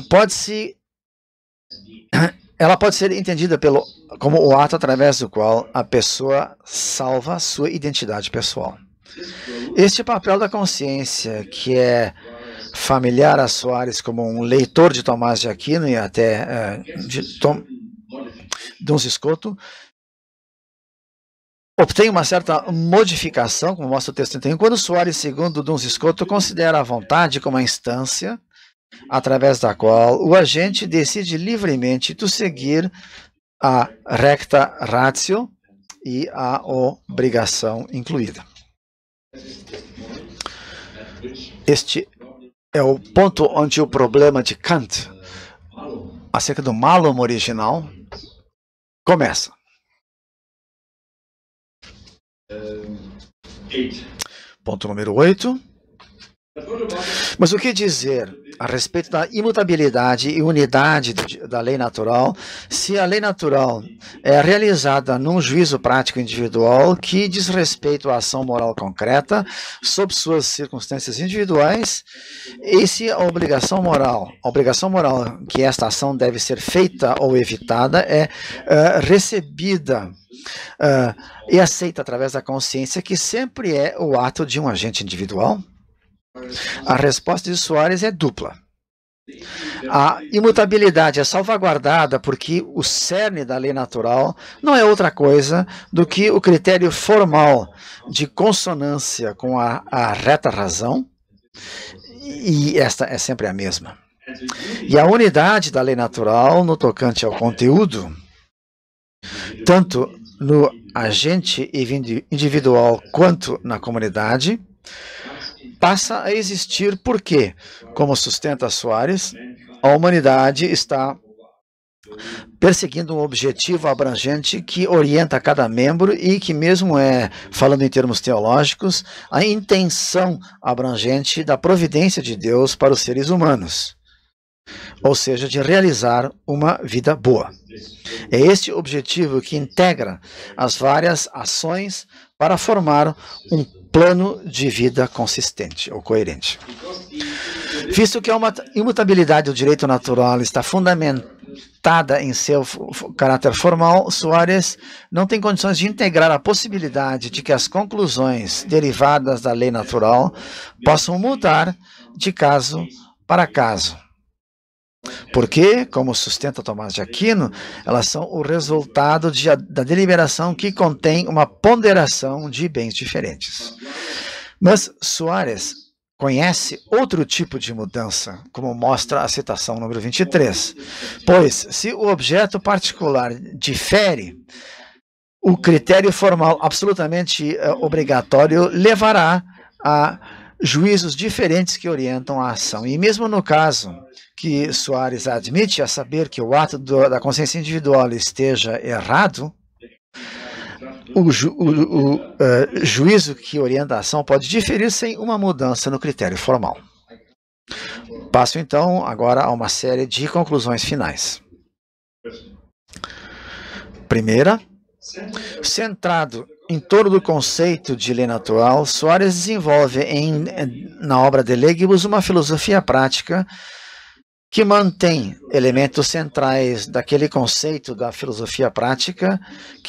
ela pode ser entendida como o ato através do qual a pessoa salva sua identidade pessoal. Este papel da consciência, que é familiar a Soares como um leitor de Tomás de Aquino e até de Duns Scoto, obtém uma certa modificação, como mostra o texto 31, quando Soares, segundo Duns Scoto, considera a vontade como a instância através da qual o agente decide livremente seguir a recta ratio e a obrigação incluída. Este é o ponto onde o problema de Kant acerca do malum original começa. Ponto número 8. Mas o que dizer a respeito da imutabilidade e unidade da lei natural, se a lei natural é realizada num juízo prático individual que diz respeito à ação moral concreta, sob suas circunstâncias individuais, e se a obrigação moral que esta ação deve ser feita ou evitada é recebida e aceita através da consciência, que sempre é o ato de um agente individual? A resposta de Soares é dupla. A imutabilidade é salvaguardada porque o cerne da lei natural não é outra coisa do que o critério formal de consonância com a reta razão, e esta é sempre a mesma. E a unidade da lei natural no tocante ao conteúdo, tanto no agente individual quanto na comunidade, passa a existir porque, como sustenta Soares, a humanidade está perseguindo um objetivo abrangente que orienta cada membro e que mesmo falando em termos teológicos, a intenção abrangente da providência de Deus para os seres humanos, ou seja, de realizar uma vida boa. É este objetivo que integra as várias ações para formar um plano de vida consistente ou coerente. Visto que a imutabilidade do direito natural está fundamentada em seu caráter formal, Soares não tem condições de integrar a possibilidade de que as conclusões derivadas da lei natural possam mudar de caso para caso. Porque, como sustenta Tomás de Aquino, elas são o resultado da deliberação que contém uma ponderação de bens diferentes. Mas Soares conhece outro tipo de mudança, como mostra a citação número 23. Pois, se o objeto particular difere, o critério formal absolutamente obrigatório levará a juízos diferentes que orientam a ação. E mesmo no caso que Soares admite, a saber que o ato da consciência individual esteja errado, o juízo que orienta a ação pode diferir sem uma mudança no critério formal. Passo então agora a uma série de conclusões finais. Primeira, centrado em torno do conceito de lei natural, Soares desenvolve na obra De Legibus uma filosofia prática que mantém elementos centrais daquele conceito da filosofia prática que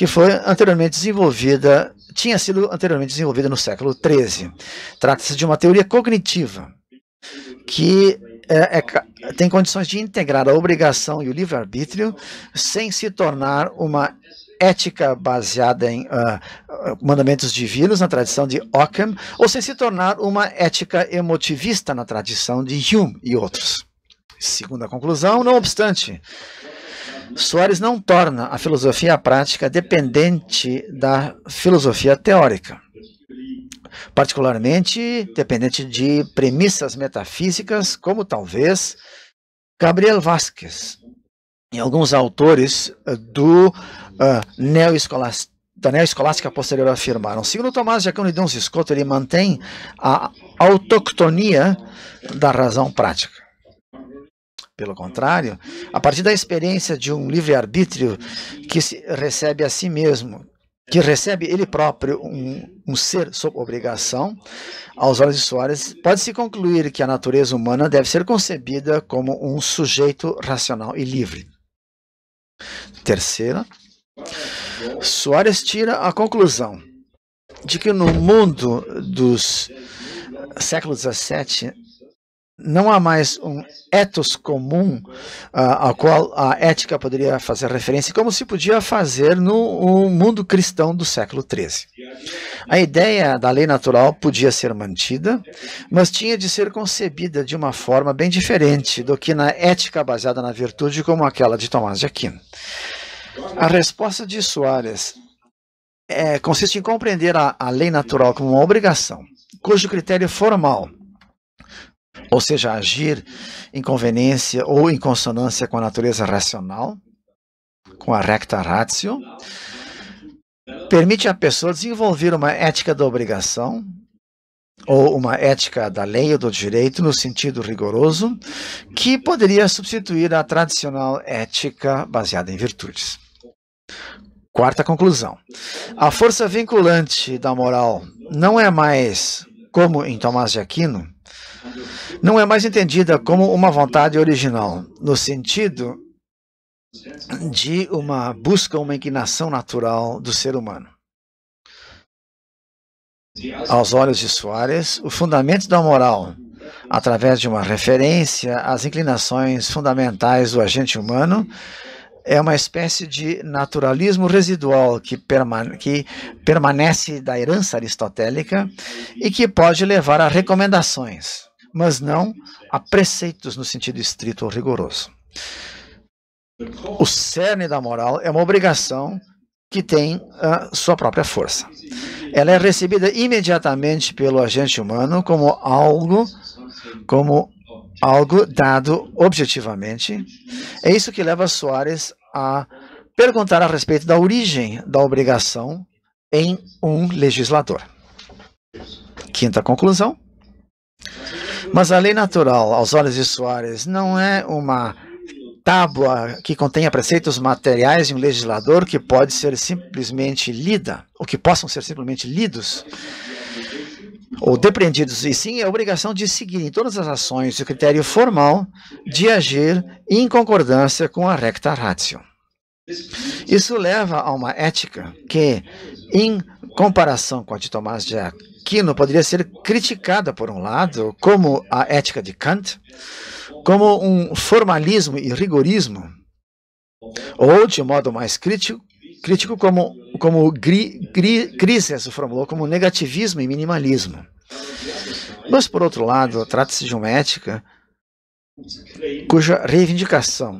tinha sido anteriormente desenvolvida no século XIII. Trata-se de uma teoria cognitiva que tem condições de integrar a obrigação e o livre-arbítrio sem se tornar uma ética baseada em mandamentos divinos, na tradição de Ockham, ou sem se tornar uma ética emotivista na tradição de Hume e outros. Segunda conclusão, não obstante, Soares não torna a filosofia prática dependente da filosofia teórica, particularmente dependente de premissas metafísicas, como talvez Gabriel Vázquez e alguns autores da neoescolástica posterior afirmaram. Segundo Tomás de Aquino e Duns Scoto, ele mantém a autoctonia da razão prática. Pelo contrário, a partir da experiência de um livre-arbítrio que se recebe a si mesmo, que recebe ele próprio um ser sob obrigação, aos olhos de Soares, pode-se concluir que a natureza humana deve ser concebida como um sujeito racional e livre. Terceira, Soares tira a conclusão de que no mundo dos séculos XVII não há mais um ethos comum ao qual a ética poderia fazer referência, como se podia fazer no mundo cristão do século XIII. A ideia da lei natural podia ser mantida, mas tinha de ser concebida de uma forma bem diferente do que na ética baseada na virtude, como aquela de Tomás de Aquino. A resposta de Soares consiste em compreender a lei natural como uma obrigação, cujo critério formal, ou seja, agir em conveniência ou em consonância com a natureza racional, com a recta ratio, permite à pessoa desenvolver uma ética da obrigação, ou uma ética da lei ou do direito no sentido rigoroso, que poderia substituir a tradicional ética baseada em virtudes. Quarta conclusão. A força vinculante da moral não é mais, como em Tomás de Aquino, não é mais entendida como uma vontade original, no sentido de uma busca, uma inclinação natural do ser humano. Aos olhos de Soares, o fundamento da moral, através de uma referência às inclinações fundamentais do agente humano, é uma espécie de naturalismo residual que permanece da herança aristotélica e que pode levar a recomendações, mas não a preceitos no sentido estrito ou rigoroso. O cerne da moral é uma obrigação que tem a sua própria força. Ela é recebida imediatamente pelo agente humano como algo dado objetivamente. É isso que leva Soares a perguntar a respeito da origem da obrigação em um legislador. Quinta conclusão. Mas a lei natural, aos olhos de Soares, não é uma tábua que contenha preceitos materiais de um legislador que pode ser simplesmente lida, ou que possam ser simplesmente lidos ou depreendidos, e sim a obrigação de seguir em todas as ações o critério formal de agir em concordância com a recta ratio. Isso leva a uma ética que, em comparação com a de Tomás de Aquino, poderia ser criticada, por um lado, como a ética de Kant, como um formalismo e rigorismo, ou, de modo mais crítico como Grises formulou, como negativismo e minimalismo. Mas, por outro lado, trata-se de uma ética cuja reivindicação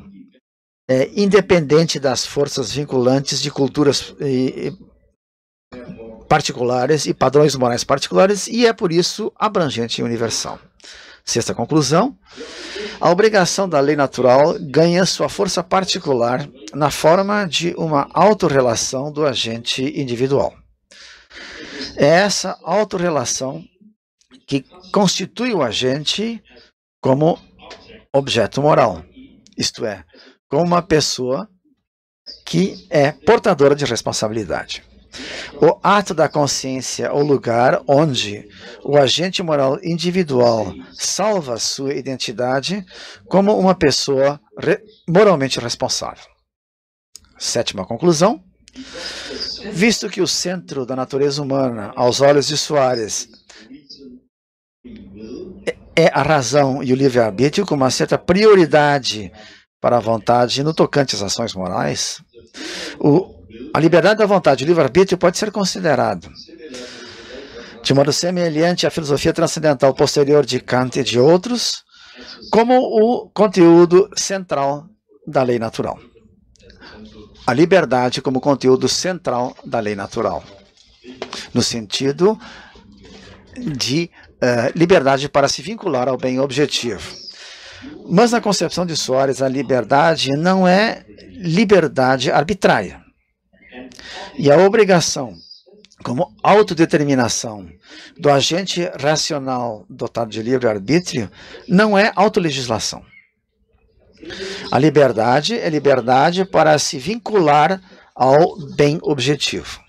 é independente das forças vinculantes de culturas particulares e padrões morais particulares, e é por isso abrangente e universal. Sexta conclusão: a obrigação da lei natural ganha sua força particular na forma de uma autorrelação do agente individual. É essa autorrelação que constitui o agente como objeto moral, isto é, como uma pessoa que é portadora de responsabilidade. O ato da consciência, o lugar onde o agente moral individual salva sua identidade como uma pessoa moralmente responsável. Sétima conclusão: visto que o centro da natureza humana, aos olhos de Soares, é a razão e o livre-arbítrio, com uma certa prioridade para a vontade no tocante às ações morais, a liberdade da vontade e o livre-arbítrio pode ser considerado, de modo semelhante à filosofia transcendental posterior de Kant e de outros, como o conteúdo central da lei natural. A liberdade como conteúdo central da lei natural, no sentido de liberdade para se vincular ao bem objetivo. Mas na concepção de Soares, a liberdade não é liberdade arbitrária. E a obrigação, como autodeterminação do agente racional dotado de livre-arbítrio, não é autolegislação. A liberdade é liberdade para se vincular ao bem objetivo.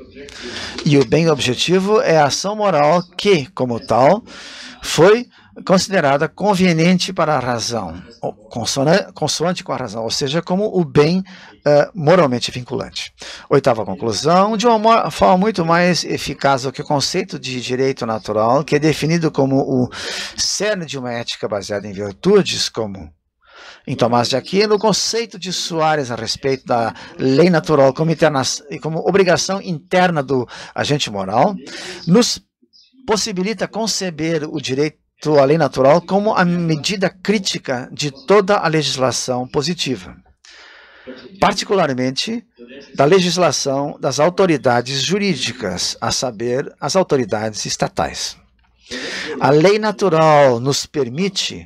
E o bem objetivo é a ação moral que, como tal, foi considerada conveniente para a razão, consoante com a razão, ou seja, como o bem moralmente vinculante. Oitava conclusão: de uma forma muito mais eficaz do que o conceito de direito natural, que é definido como o cerne de uma ética baseada em virtudes, como em Tomás de Aquino, o conceito de Soares a respeito da lei natural como obrigação interna do agente moral, nos possibilita conceber o direito à lei natural como a medida crítica de toda a legislação positiva, particularmente da legislação das autoridades jurídicas, a saber, as autoridades estatais. A lei natural nos permite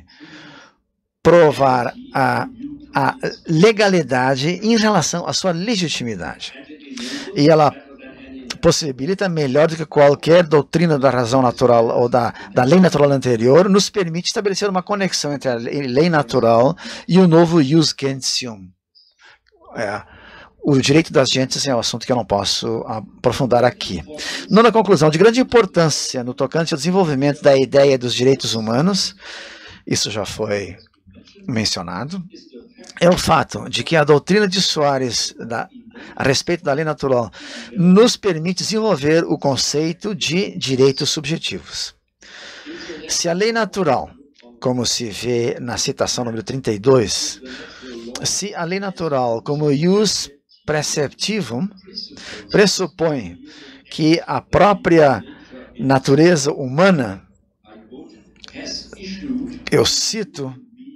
provar a legalidade em relação à sua legitimidade. E ela possibilita, melhor do que qualquer doutrina da razão natural ou da lei natural anterior, nos permite estabelecer uma conexão entre a lei natural e o novo jus gentium. O direito das gentes é um assunto que eu não posso aprofundar aqui. Nona conclusão: de grande importância no tocante ao desenvolvimento da ideia dos direitos humanos, isso já foi mencionado, é o fato de que a doutrina de Soares a respeito da lei natural nos permite desenvolver o conceito de direitos subjetivos. Se a lei natural, como se vê na citação número 32, se a lei natural como ius preceptivum pressupõe que a própria natureza humana, eu cito,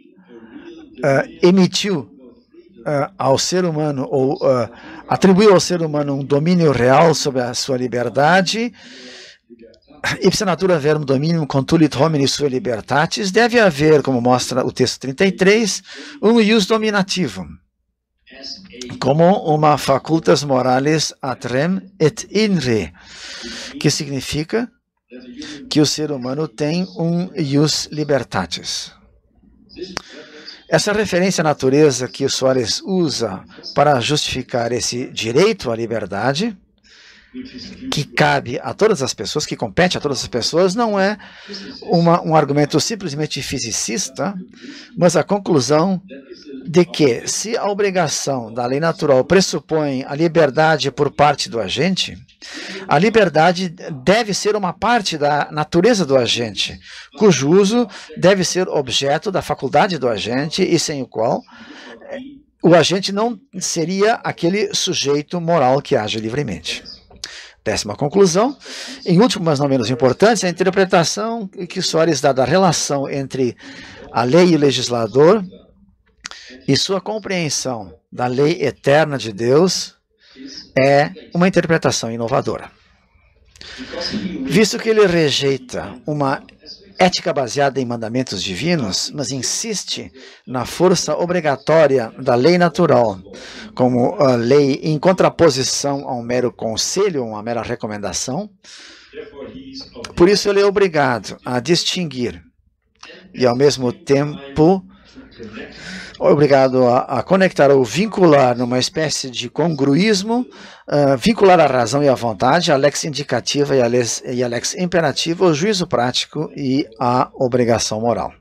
emitiu ao ser humano, ou atribuiu ao ser humano um domínio real sobre a sua liberdade, ipsa natura verum dominium contulit homini sua libertatis, deve haver, como mostra o texto 33, um ius dominativum, como uma facultas morales ad rem et in re, que significa que o ser humano tem um ius libertatis. Essa referência à natureza que o Soares usa para justificar esse direito à liberdade, que cabe a todas as pessoas, que compete a todas as pessoas, não é um argumento simplesmente fisicista, mas a conclusão de que, se a obrigação da lei natural pressupõe a liberdade por parte do agente, a liberdade deve ser uma parte da natureza do agente, cujo uso deve ser objeto da faculdade do agente e sem o qual o agente não seria aquele sujeito moral que age livremente. Décima conclusão, em último, mas não menos importante, a interpretação que Soares dá da relação entre a lei e o legislador e sua compreensão da lei eterna de Deus é uma interpretação inovadora. Visto que ele rejeita uma ética baseada em mandamentos divinos, mas insiste na força obrigatória da lei natural, como a lei em contraposição a um mero conselho, uma mera recomendação. Por isso ele é obrigado a distinguir e, ao mesmo tempo, obrigado a conectar ou vincular numa espécie de congruísmo, vincular a razão e a vontade, a lex indicativa e a lex imperativa, o juízo prático e a obrigação moral.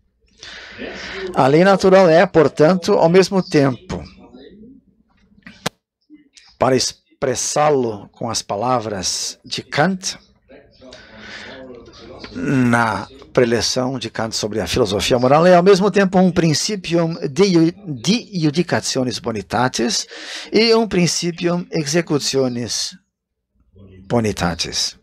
A lei natural é, portanto, ao mesmo tempo, para expressá-lo com as palavras de Kant, na preleção de Kant sobre a filosofia moral, é ao mesmo tempo um principium de iudicationis bonitatis e um principium executionis bonitatis.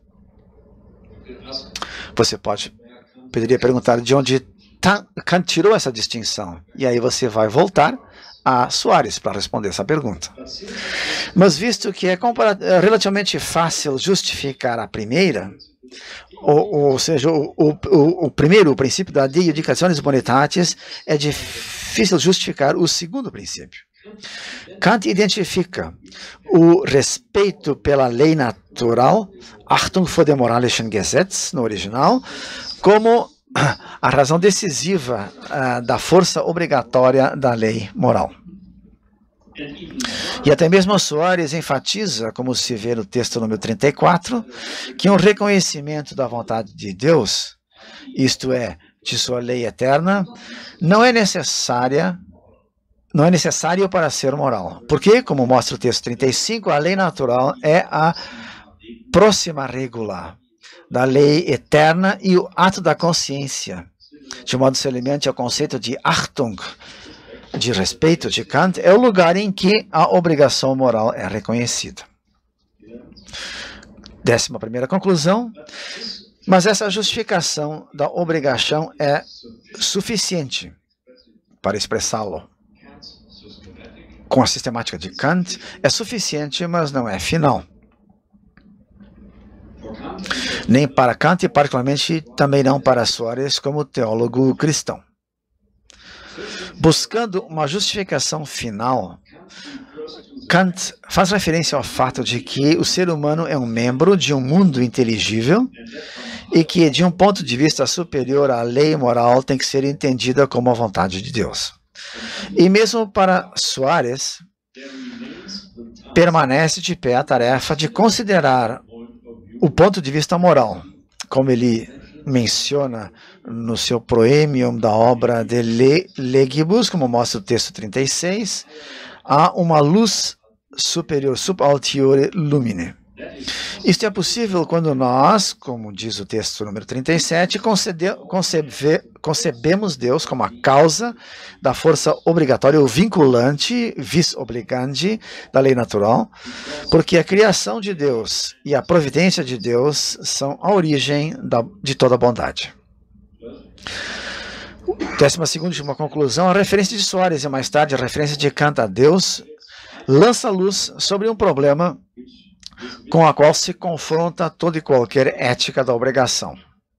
Você poderia perguntar de onde Kant tirou essa distinção, e aí você vai voltar a Soares para responder essa pergunta. Mas visto que é relativamente fácil justificar a primeira, ou seja, o primeiro, o princípio da de iudicationis bonitatis, é difícil justificar o segundo princípio. Kant identifica o respeito pela lei natural, Achtung vor dem moralischen Gesetz, no original, como a razão decisiva da força obrigatória da lei moral. E até mesmo Soares enfatiza, como se vê no texto número 34, que um reconhecimento da vontade de Deus, isto é, de sua lei eterna, não é necessário para ser moral. Porque, como mostra o texto 35, a lei natural é a próxima regula da lei eterna e o ato da consciência, de modo semelhante ao conceito de Achtung, de respeito de Kant, é o lugar em que a obrigação moral é reconhecida. 11ª conclusão, mas essa justificação da obrigação é suficiente para expressá-lo. Com a sistemática de Kant, é suficiente, mas não é final. Nem para Kant e, particularmente, também não para Soares como teólogo cristão. Buscando uma justificação final, Kant faz referência ao fato de que o ser humano é um membro de um mundo inteligível e que, de um ponto de vista superior, a lei moral tem que ser entendida como a vontade de Deus. E mesmo para Soares, permanece de pé a tarefa de considerar o ponto de vista moral, como ele menciona no seu proemium da obra de Legibus, como mostra o texto 36, há uma luz superior, sub altiore lumine. Isto é possível quando nós, como diz o texto número 37, concebemos Deus como a causa da força obrigatória ou vinculante, vis obligandi, da lei natural, porque a criação de Deus e a providência de Deus são a origem de toda a bondade. 12ª e última conclusão, a referência de Soares e mais tarde a referência de Kant a Deus lança luz sobre um problema com a qual se confronta toda e qualquer ética da obrigação.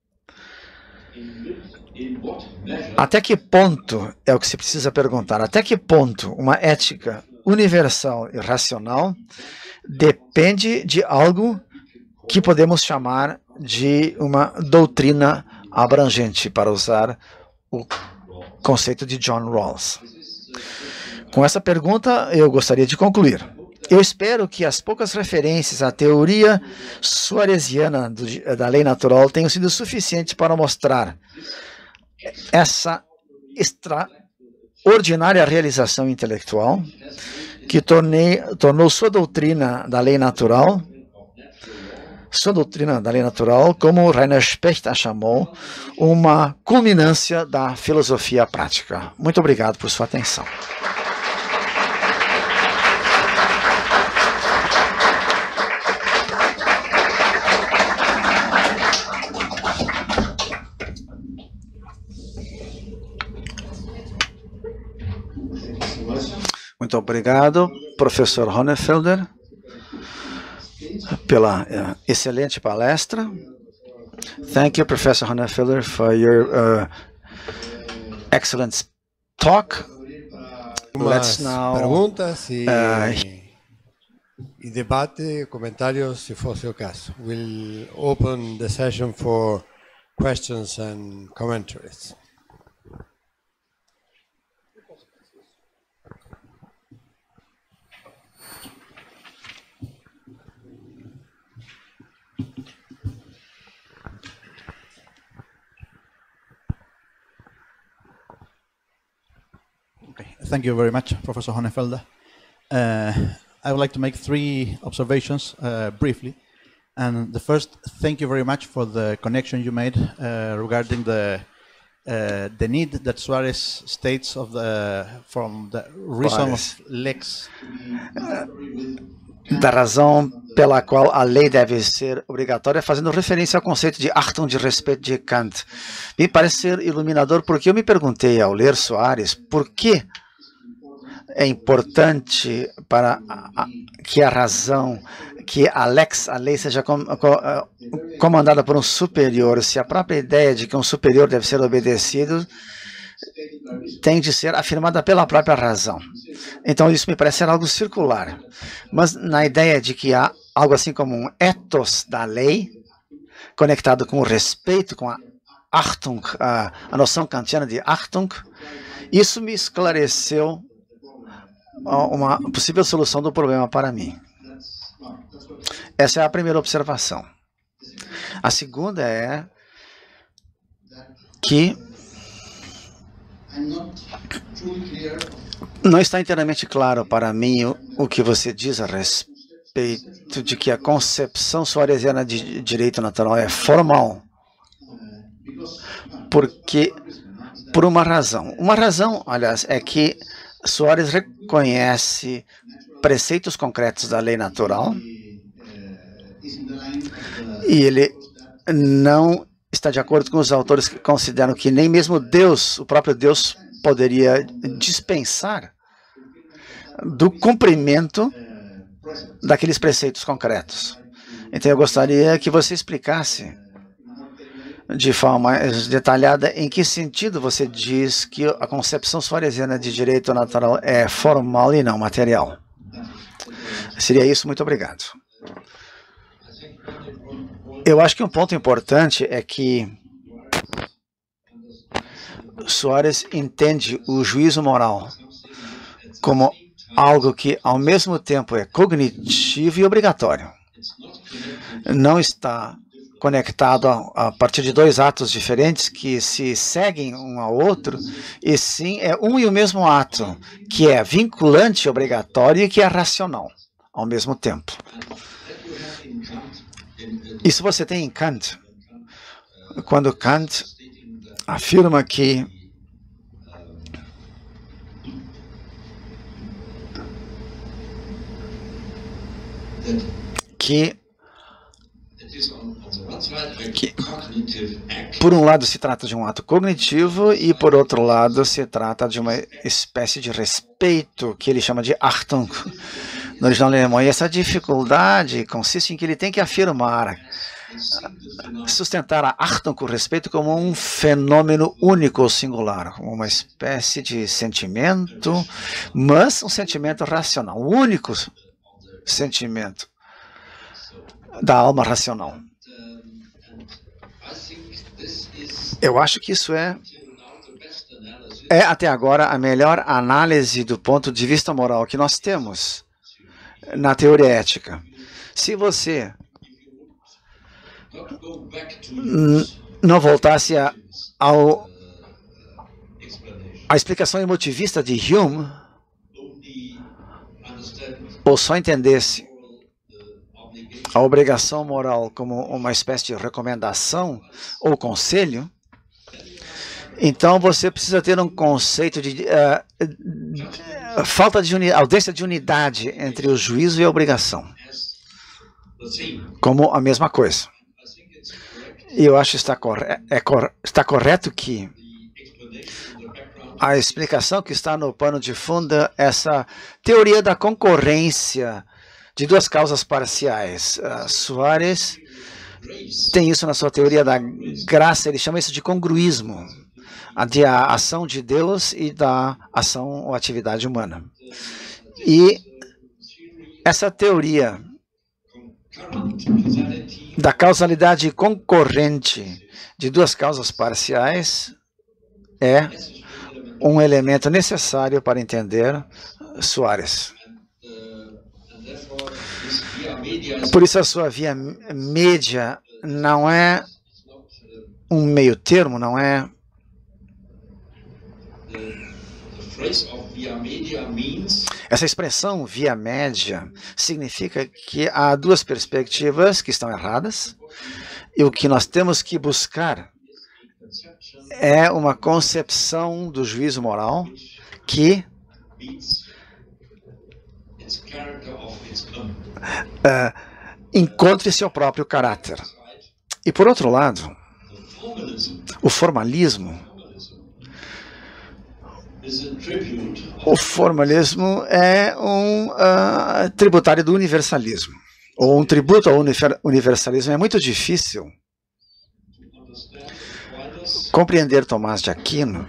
Até que ponto, é o que se precisa perguntar, até que ponto uma ética universal e racional depende de algo que podemos chamar de uma doutrina abrangente, para usar o conceito de John Rawls. Com essa pergunta, eu gostaria de concluir. Eu espero que as poucas referências à teoria soaresiana da lei natural tenham sido suficientes para mostrar essa extraordinária realização intelectual que tornou sua doutrina da lei natural, como Rainer Specht a chamou, uma culminância da filosofia prática. Muito obrigado por sua atenção. Muito obrigado, professor Honefelder. pela excelente palestra. Thank you, Professor Hohenfelder, for your excellent talk. Let's now perguntas e debate, comentários, se fosse o caso. We'll open the session for questions and commentaries. Thank you very much, Professor Hohenfelder. I would like to make 3 observations briefly. And the first, thank you very much for the connection you made regarding the need that Suarez states from the reason of lex. Da razão pela qual a lei deve ser obrigatória, fazendo referência ao conceito de Achtung, de respeito de Kant. Me parece ser iluminador, porque eu me perguntei ao ler Soares por que é importante para que a razão, que a lei seja comandada por um superior, se a própria ideia de que um superior deve ser obedecido tem de ser afirmada pela própria razão. Então isso me parece ser algo circular. Mas na ideia de que há algo assim como um ethos da lei, conectado com o respeito, com a Achtung, a noção kantiana de Achtung, isso me esclareceu uma possível solução do problema para mim. Essa é a primeira observação. A segunda é que não está inteiramente claro para mim o que você diz a respeito de que a concepção soaresiana de direito natural é formal. Porque, por uma razão. Uma razão, aliás, é que Soares reconhece preceitos concretos da lei natural e ele não está de acordo com os autores que consideram que nem mesmo Deus, o próprio Deus, poderia dispensar do cumprimento daqueles preceitos concretos. Então eu gostaria que você explicasse de forma mais detalhada em que sentido você diz que a concepção soaresiana de direito natural é formal e não material. Seria isso, muito obrigado. Eu acho que um ponto importante é que Soares entende o juízo moral como algo que ao mesmo tempo é cognitivo e obrigatório. Não está conectado a partir de 2 atos diferentes que se seguem um ao outro, e sim é um e o mesmo ato, que é vinculante, obrigatório e que é racional ao mesmo tempo. Isso você tem em Kant, quando Kant afirma que por um lado se trata de um ato cognitivo e por outro lado se trata de uma espécie de respeito que ele chama de Achtung no original alemão. E essa dificuldade consiste em que ele tem que afirmar, sustentar a Achtung, o respeito, como um fenômeno único ou singular, como uma espécie de sentimento, mas um sentimento racional, o único sentimento da alma racional. Eu acho que isso é até agora a melhor análise do ponto de vista moral que nós temos na teoria ética. Se você não voltasse à explicação emotivista de Hume, ou só entendesse a obrigação moral como uma espécie de recomendação ou conselho, então você precisa ter um conceito de falta de ausência de unidade entre o juízo e a obrigação, como a mesma coisa. E eu acho que está correto que a explicação que está no pano de fundo, essa teoria da concorrência de duas causas parciais. Soares tem isso na sua teoria da graça, ele chama isso de congruísmo, a ação de Deus e da ação ou atividade humana. E essa teoria da causalidade concorrente de duas causas parciais é um elemento necessário para entender Soares. Por isso a sua via média não é um meio termo, não é... Essa expressão via média significa que há duas perspectivas que estão erradas e o que nós temos que buscar é uma concepção do juízo moral que encontre seu próprio caráter. E por outro lado, o formalismo é um tributário do universalismo, ou um tributo ao universalismo. É muito difícil compreender Tomás de Aquino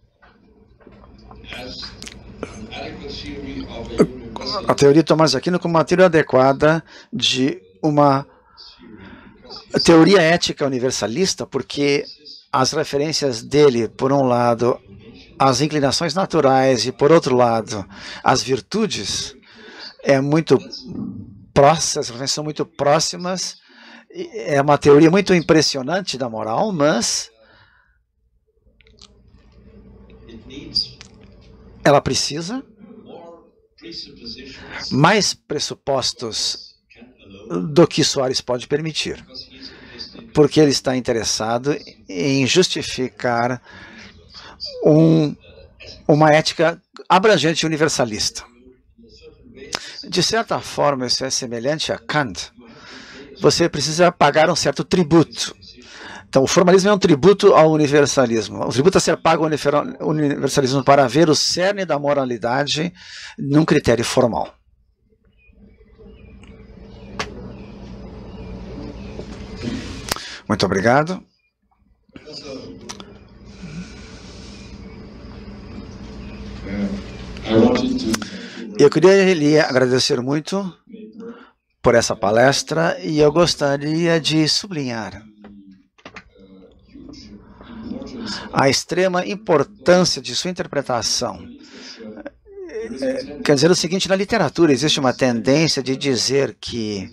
a teoria de Tomás de Aquino como uma teoria adequada de uma teoria ética universalista, porque as referências dele, por um lado, as inclinações naturais e, por outro lado, as virtudes, essas referências são muito próximas. É uma teoria muito impressionante da moral, mas ela precisa mais pressupostos do que Soares pode permitir, porque ele está interessado em justificar uma ética abrangente e universalista. De certa forma, isso é semelhante a Kant. Você precisa pagar um certo tributo. Então, o formalismo é um tributo ao universalismo. O tributo a ser pago ao universalismo para ver o cerne da moralidade num critério formal. Muito obrigado. Eu queria lhe agradecer muito por essa palestra e eu gostaria de sublinhar a extrema importância de sua interpretação. Quer dizer o seguinte, na literatura existe uma tendência de dizer que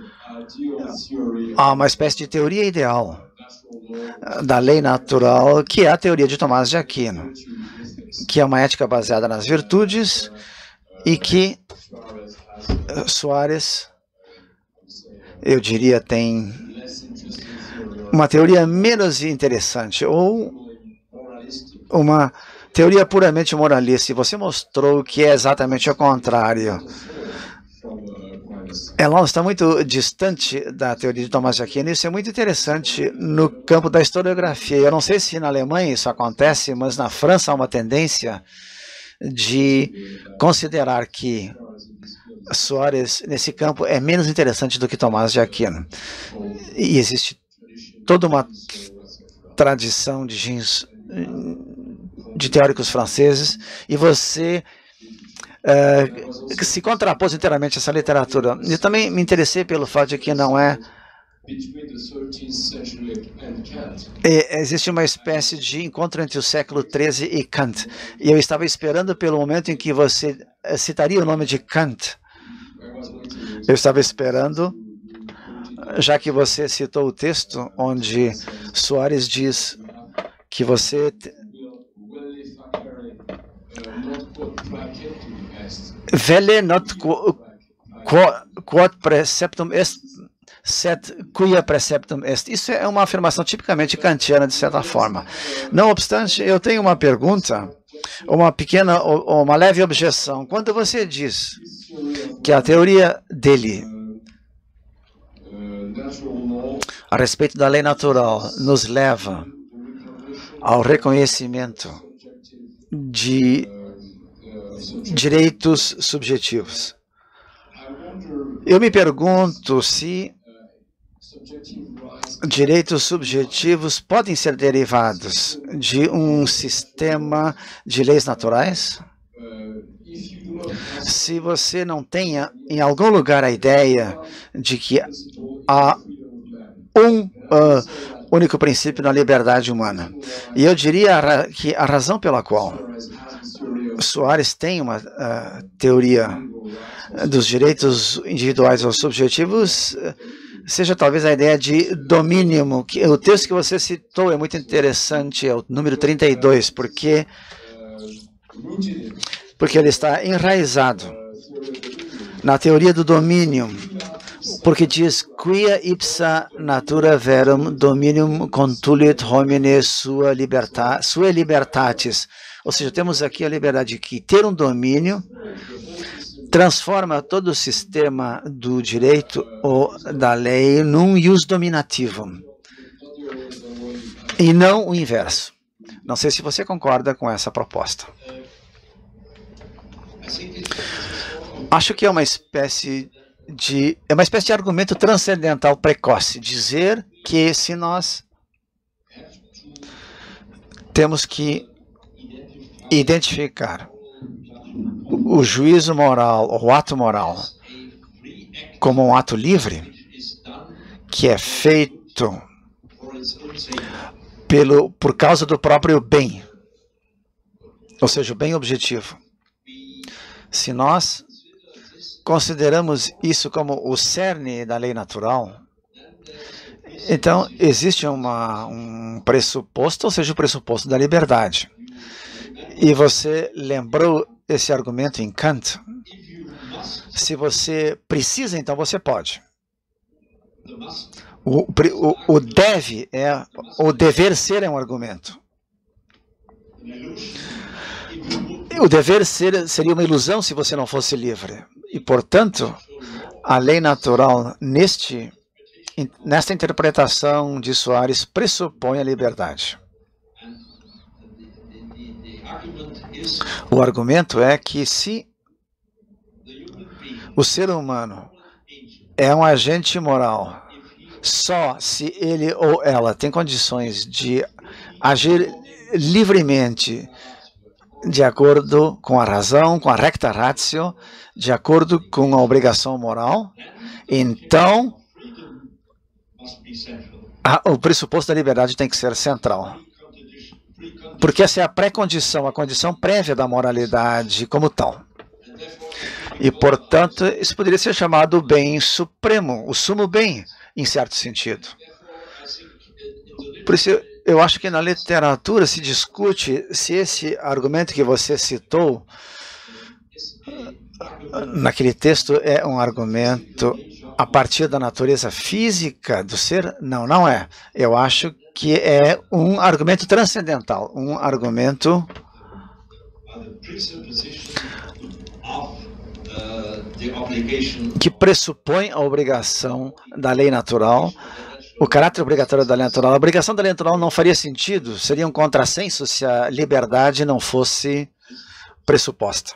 há uma espécie de teoria ideal da lei natural, que é a teoria de Tomás de Aquino, que é uma ética baseada nas virtudes e que Soares, eu diria, tem uma teoria menos interessante, ou uma teoria puramente moralista, e você mostrou que é exatamente o contrário. Ela está muito distante da teoria de Tomás de Aquino, e isso é muito interessante no campo da historiografia. Eu não sei se na Alemanha isso acontece, mas na França há uma tendência de considerar que Soares, nesse campo, é menos interessante do que Tomás de Aquino. E existe toda uma tradição de teóricos franceses, e você se contrapôs inteiramente a essa literatura. Eu também me interessei pelo fato de que não é... Existe uma espécie de encontro entre o século XIII e Kant. E eu estava esperando pelo momento em que você citaria o nome de Kant. Eu estava esperando, já que você citou o texto onde Soares diz que você... Velle not quod preceptum est, sed quia preceptum est. Isso é uma afirmação tipicamente kantiana, de certa forma. Não obstante, eu tenho uma pergunta, uma leve objeção. Quando você diz que a teoria dele a respeito da lei natural nos leva ao reconhecimento de direitos subjetivos, Eu me pergunto se direitos subjetivos podem ser derivados de um sistema de leis naturais? Se você não tenha em algum lugar a ideia de que há um único princípio na liberdade humana. E eu diria que a razão pela qual Soares tem uma teoria dos direitos individuais ou subjetivos seja talvez a ideia de domínio. O texto que você citou é muito interessante, é o número 32, porque ele está enraizado na teoria do domínio, porque diz quia ipsa natura verum dominium contulit homine sua libertatis. Ou seja, temos aqui a liberdade que ter um domínio transforma todo o sistema do direito ou da lei num ius dominativum, e não o inverso. Não sei se você concorda com essa proposta. Acho que é uma espécie de argumento transcendental precoce, dizer que se nós temos que identificar o juízo moral, o ato moral, como um ato livre, que é feito por causa do próprio bem, ou seja, o bem objetivo. Se nós consideramos isso como o cerne da lei natural, então existe um pressuposto, ou seja, o pressuposto da liberdade. E você lembrou esse argumento em Kant? Se você precisa, então você pode. O dever ser é um argumento. O dever ser seria uma ilusão se você não fosse livre. E, portanto, a lei natural, nesta interpretação de Soares, pressupõe a liberdade. O argumento é que se o ser humano é um agente moral, só se ele ou ela tem condições de agir livremente de acordo com a razão, com a recta ratio, de acordo com a obrigação moral, então o pressuposto da liberdade tem que ser central. Porque essa é a pré-condição, a condição prévia da moralidade como tal. E, portanto, isso poderia ser chamado o bem supremo, o sumo bem, em certo sentido. Por isso, eu acho que na literatura se discute se esse argumento que você citou naquele texto é um argumento a partir da natureza física do ser. Não, não é. Eu acho que é um argumento transcendental, um argumento que pressupõe a obrigação da lei natural, o caráter obrigatório da lei natural. A obrigação da lei natural não faria sentido, seria um contrassenso se a liberdade não fosse pressuposta.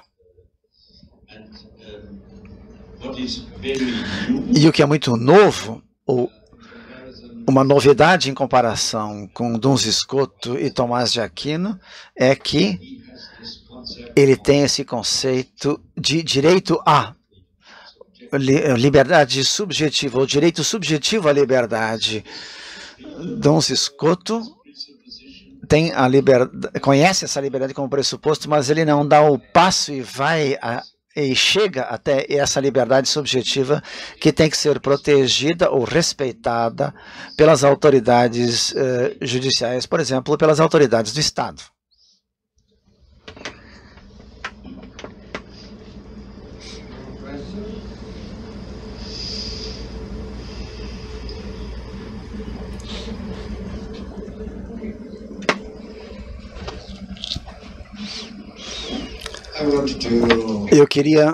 E o que é muito novo, ou uma novidade em comparação com Duns Scoto e Tomás de Aquino, é que ele tem esse conceito de direito à liberdade subjetiva, ou direito subjetivo à liberdade. Duns Scoto tem conhece essa liberdade como pressuposto, mas ele não dá o passo e chega até essa liberdade subjetiva que tem que ser protegida ou respeitada pelas autoridades judiciais, por exemplo, pelas autoridades do Estado. Eu queria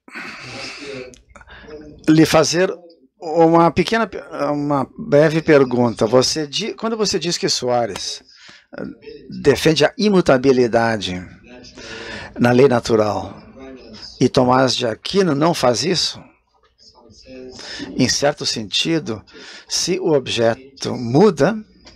lhe fazer uma breve pergunta. Quando você diz que Soares defende a imutabilidade na lei natural e Tomás de Aquino não faz isso, Em certo sentido, se o objeto muda,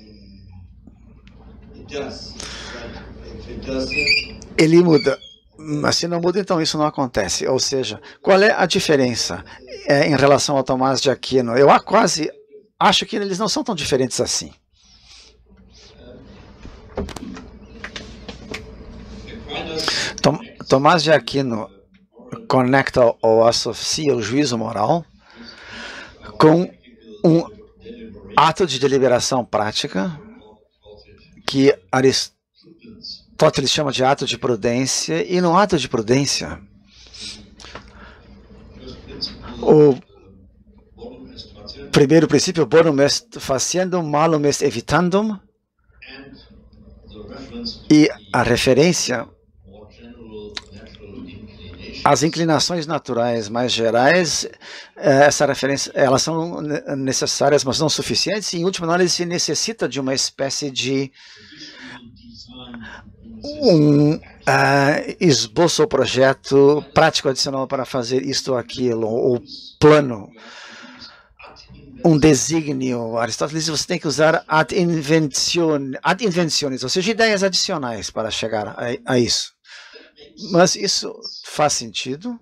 ele muda. Mas se não muda, então isso não acontece. Ou seja, qual é a diferença em relação ao Tomás de Aquino? Eu quase acho que eles não são tão diferentes assim. Tomás de Aquino conecta ou associa o juízo moral com um ato de deliberação prática que Aristóteles chama de ato de prudência, e no ato de prudência o primeiro princípio, bonum est faciendum, malum est evitandum, e a referência às inclinações naturais mais gerais, essa referência, elas são necessárias, mas não suficientes, e em última análise se necessita de uma espécie de esboço ou projeto prático adicional para fazer isto ou aquilo, ou plano, um desígnio. Aristóteles diz que você tem que usar ad inventiones, ou seja, ideias adicionais para chegar a isso. Mas isso faz sentido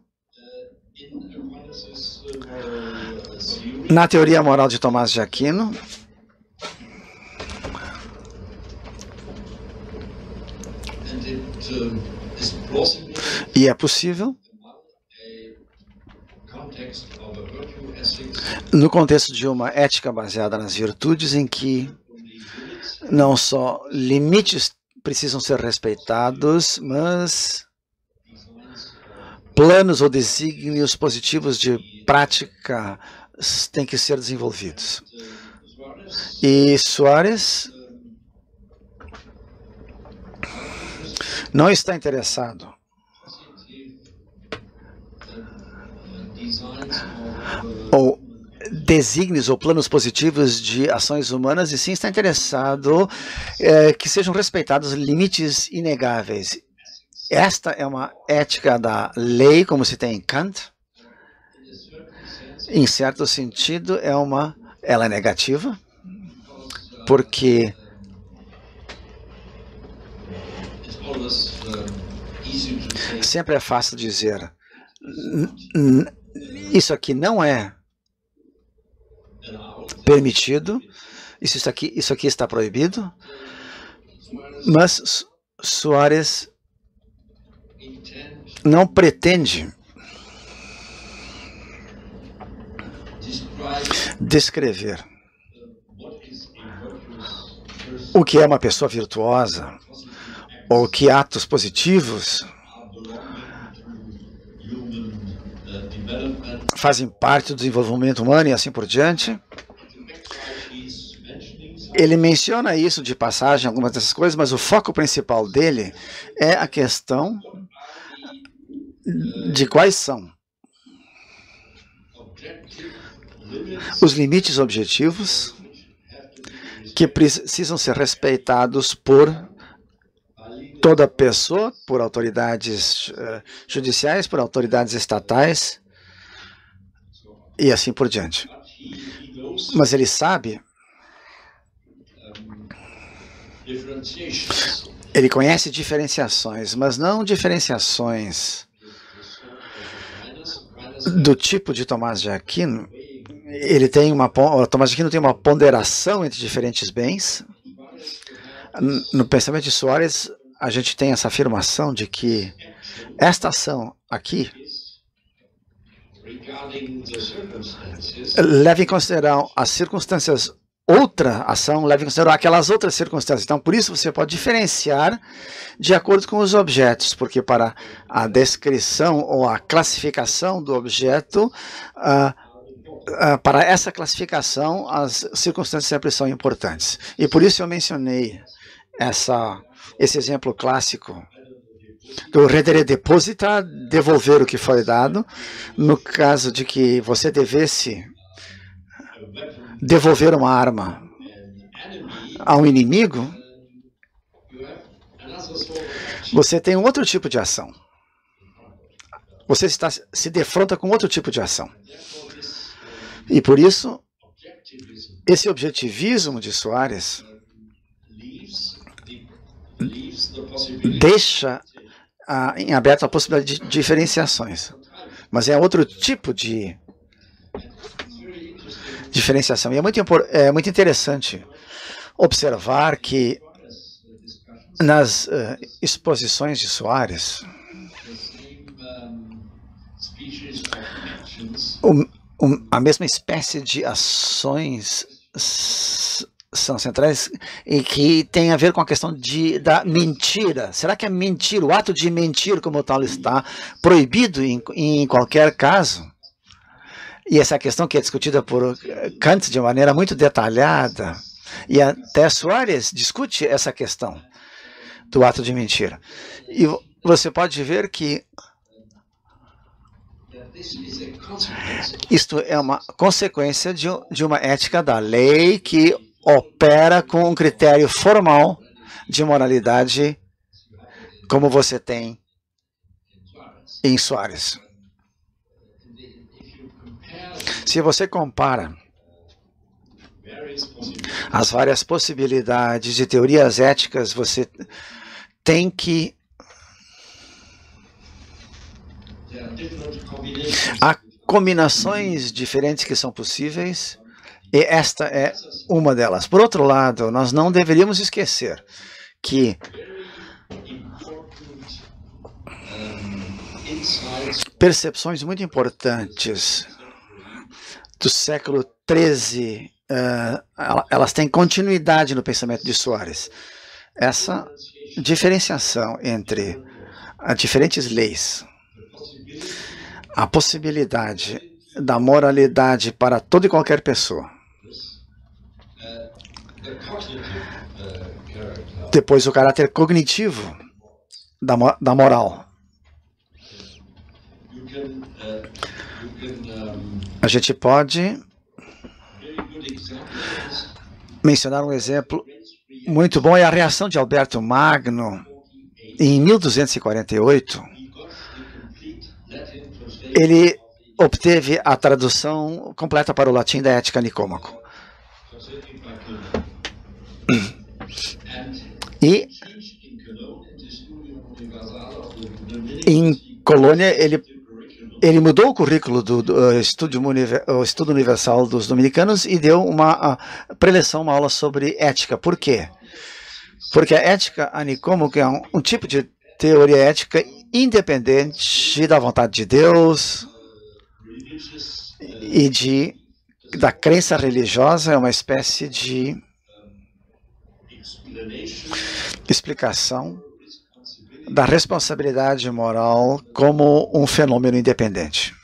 na teoria moral de Tomás de Aquino. E é possível, no contexto de uma ética baseada nas virtudes, em que não só limites precisam ser respeitados, mas planos ou desígnios positivos de prática têm que ser desenvolvidos. E Soares não está interessado ou desígnios ou planos positivos de ações humanas, e sim está interessado que sejam respeitados limites inegáveis. Esta é uma ética da lei, como se tem em Kant. Em certo sentido, ela é negativa, porque sempre é fácil dizer isso aqui não é permitido, isso aqui está proibido, mas Soares não pretende descrever o que é uma pessoa virtuosa ou que atos positivos fazem parte do desenvolvimento humano e assim por diante. Ele menciona isso de passagem, algumas dessas coisas, mas o foco principal dele é a questão de quais são os limites objetivos que precisam ser respeitados por toda pessoa, por autoridades judiciais, por autoridades estatais e assim por diante. Mas ele sabe, ele conhece diferenciações, mas não diferenciações do tipo de Tomás de Aquino. Tomás de Aquino tem uma ponderação entre diferentes bens. No pensamento de Soares, a gente tem essa afirmação de que esta ação aqui leva em consideração as circunstâncias, outra ação leva em consideração aquelas outras circunstâncias. Então, por isso você pode diferenciar de acordo com os objetos, porque para a descrição ou a classificação do objeto, para essa classificação, as circunstâncias sempre são importantes. E por isso eu mencionei esse exemplo clássico do redere deposita, devolver o que foi dado. No caso de que você devesse devolver uma arma a um inimigo, você tem um outro tipo de ação. Você se defronta com outro tipo de ação. E por isso, esse objetivismo de Soares deixa em aberto a possibilidade de diferenciações. Mas é outro tipo de diferenciação. E é muito interessante observar que nas exposições de Soares, a mesma espécie de ações são centrais e que tem a ver com a questão da mentira. Será que a mentira, o ato de mentir como tal, está proibido em qualquer caso? E essa questão que é discutida por Kant de maneira muito detalhada, e até Soares discute essa questão do ato de mentira. E você pode ver que isto é uma consequência de uma ética da lei que opera com um critério formal de moralidade, como você tem em Soares. Se você compara as várias possibilidades de teorias éticas, você tem que... Há combinações diferentes que são possíveis, e esta é uma delas. Por outro lado, nós não deveríamos esquecer que percepções muito importantes do século XIII, elas têm continuidade no pensamento de Soares. Essa diferenciação entre as diferentes leis, a possibilidade da moralidade para toda e qualquer pessoa, depois o caráter cognitivo da moral. A gente pode mencionar um exemplo muito bom, é a reação de Alberto Magno em 1248. Ele obteve a tradução completa para o latim da Ética Nicômaco. E em Colônia, ele mudou o currículo do estudo universal dos dominicanos e deu uma preleção, uma aula sobre ética. Por quê? Porque a ética anicômaca é um tipo de teoria ética independente da vontade de Deus e da crença religiosa, é uma espécie de explicação da responsabilidade moral como um fenômeno independente.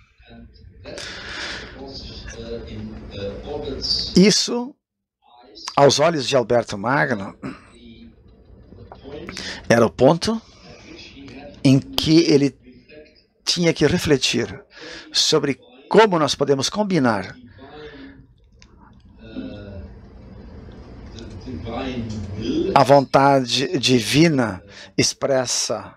Isso, aos olhos de Alberto Magno, era o ponto em que ele tinha que refletir sobre como nós podemos combinar a vontade divina expressa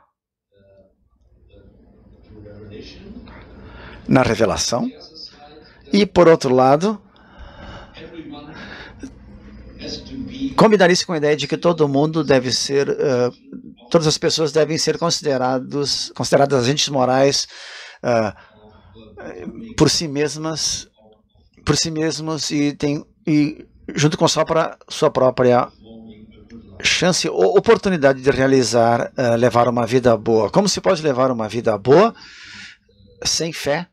na revelação e, por outro lado, combinar isso com a ideia de que todo mundo deve ser, todas as pessoas devem ser consideradas agentes morais por si mesmos e junto com sua própria chance ou oportunidade de realizar, levar uma vida boa. Como se pode levar uma vida boa sem fé